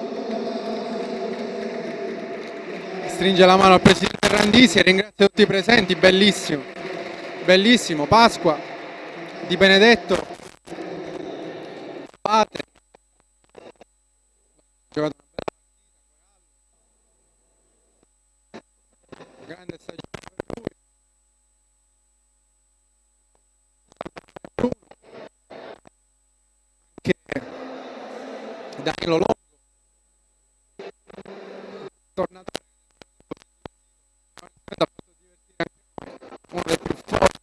A: stringe la mano al presidente Randisi e ringrazia tutti i presenti. Bellissimo, bellissimo. Pasqua, Di Benedetto, Pate, giocato una bella partita, grande stagione per lui, che Danilo Longo, tornato uno dei più forti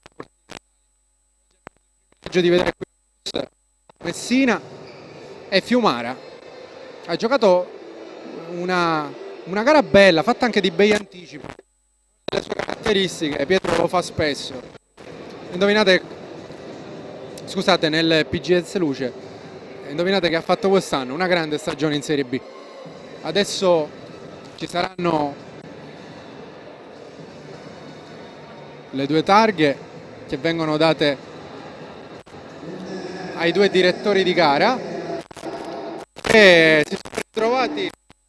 A: di vedere qui Messina e Fiumara. Ha giocato una, una gara bella, fatta anche di bei anticipi, le sue caratteristiche. Pietro lo fa spesso. Indovinate, scusate, nel P G S Luce, indovinate che ha fatto quest'anno una grande stagione in Serie B. Adesso ci saranno le due targhe che vengono date ai due direttori di gara che si sono ritrovati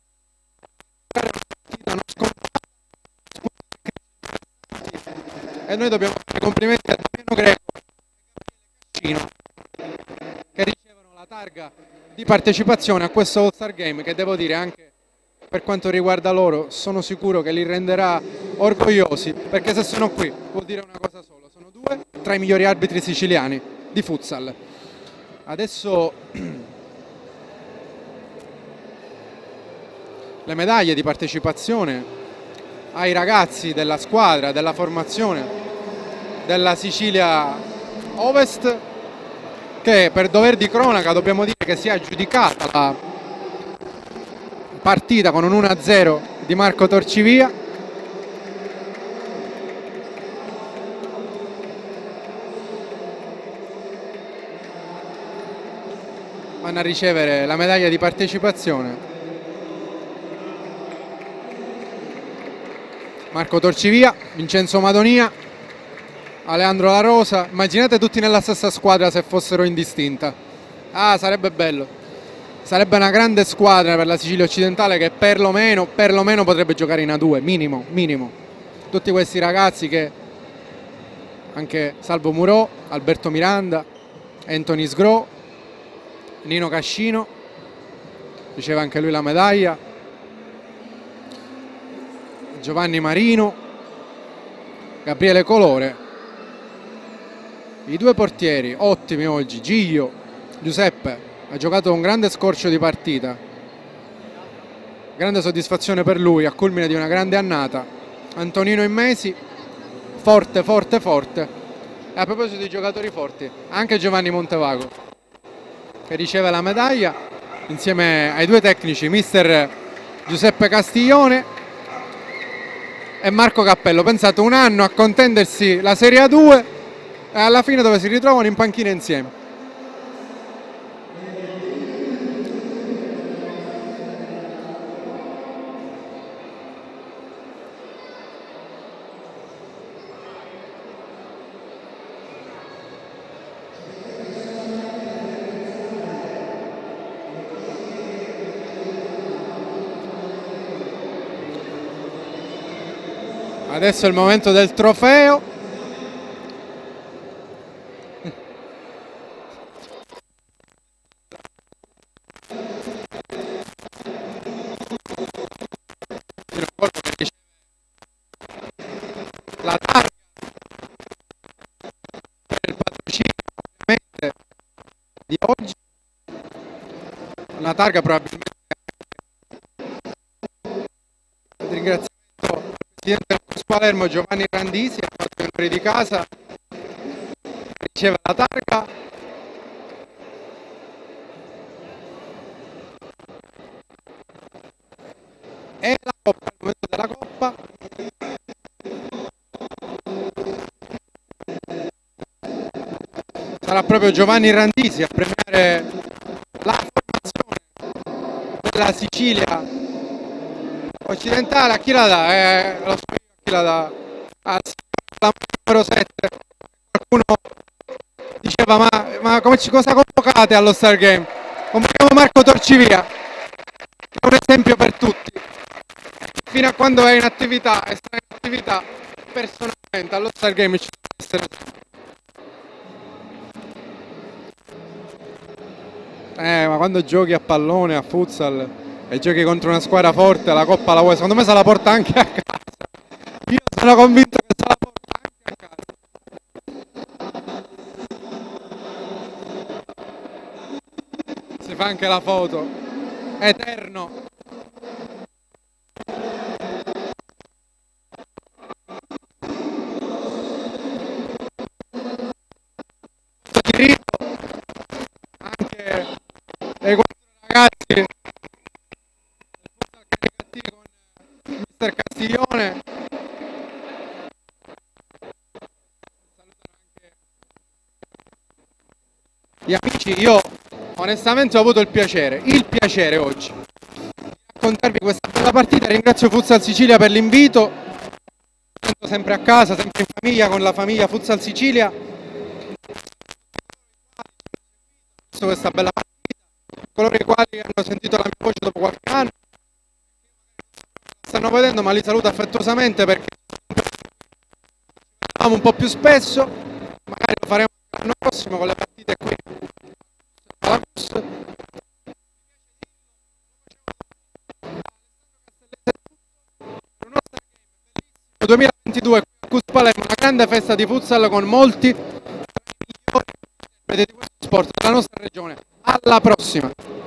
A: e noi dobbiamo fare complimenti a Damiano Greco e Gabriele Cascino che ricevono la targa di partecipazione a questo All-Star Game, che devo dire anche per quanto riguarda loro sono sicuro che li renderà orgogliosi, perché se sono qui vuol dire una cosa sola: sono due tra i migliori arbitri siciliani di futsal. Adesso le medaglie di partecipazione ai ragazzi della squadra, della formazione della Sicilia Ovest, che per dover di cronaca dobbiamo dire che si è aggiudicata la partita con un uno a zero di Marco Torcivia. Vanno a ricevere la medaglia di partecipazione Marco Torcivia, Vincenzo Madonia, Aleandro La Rosa. Immaginate tutti nella stessa squadra se fossero indistinta. Ah, sarebbe bello. Sarebbe una grande squadra per la Sicilia occidentale che perlomeno, perlomeno potrebbe giocare in A due, minimo, minimo. Tutti questi ragazzi che, anche Salvo Murò, Alberto Miranda, Anthony Sgro, Nino Cascino, riceve anche lui la medaglia, Giovanni Marino, Gabriele Colore. I due portieri ottimi oggi, Giglio, Giuseppe ha giocato un grande scorcio di partita, grande soddisfazione per lui a culmine di una grande annata. Antonino Immesi, forte forte forte. E a proposito di giocatori forti, anche Giovanni Montevago che riceve la medaglia insieme ai due tecnici, mister Giuseppe Castiglione e Marco Cappello. Pensate, un anno a contendersi la Serie A due e alla fine dove si ritrovano in panchina insieme. Adesso è il momento del trofeo. La targa per il patrocinio ovviamente di oggi. Una targa probabilmente di ringraziamento al presidente del Cus Palermo Giovanni Randisi, ha fatto i onori di casa, riceve la targa. E la coppa, il momento della coppa. Sarà proprio Giovanni Randisi a premiare la formazione della Sicilia occidentale. A chi la dà? Eh, lo so io a chi la dà. Al numero sette. Qualcuno diceva ma, ma come ci, cosa convocate allo Star Game? Convochiamo Marco Torcivia, che è un esempio per tutti. Fino a quando è in attività e sta in attività, personalmente allo Star Game ci deve essere. Eh, ma quando giochi a pallone, a futsal e giochi contro una squadra forte, la coppa la vuoi, secondo me se la porta anche a casa. Io sono convinto che se la porta anche a casa. Si fa anche la foto. Eterno. Anche dei quattro ragazzi del futsal caricativo con mister Castiglione. Salutano anche gli amici. Io onestamente ho avuto il piacere, il piacere oggi di raccontarvi questa bella partita. Ringrazio Futsal Sicilia per l'invito. Sento sempre a casa, sempre in famiglia con la famiglia Futsal Sicilia. Questa bella partita, coloro i quali hanno sentito la mia voce dopo qualche anno stanno vedendo, ma li saluto affettuosamente perché facciamo un po' più spesso, magari lo faremo l'anno prossimo con le partite qui alla Cus. duemilaventidue qui a Cus Palermo, una grande festa di futsal con molti tra i migliori di questo sport della nostra regione. Alla prossima!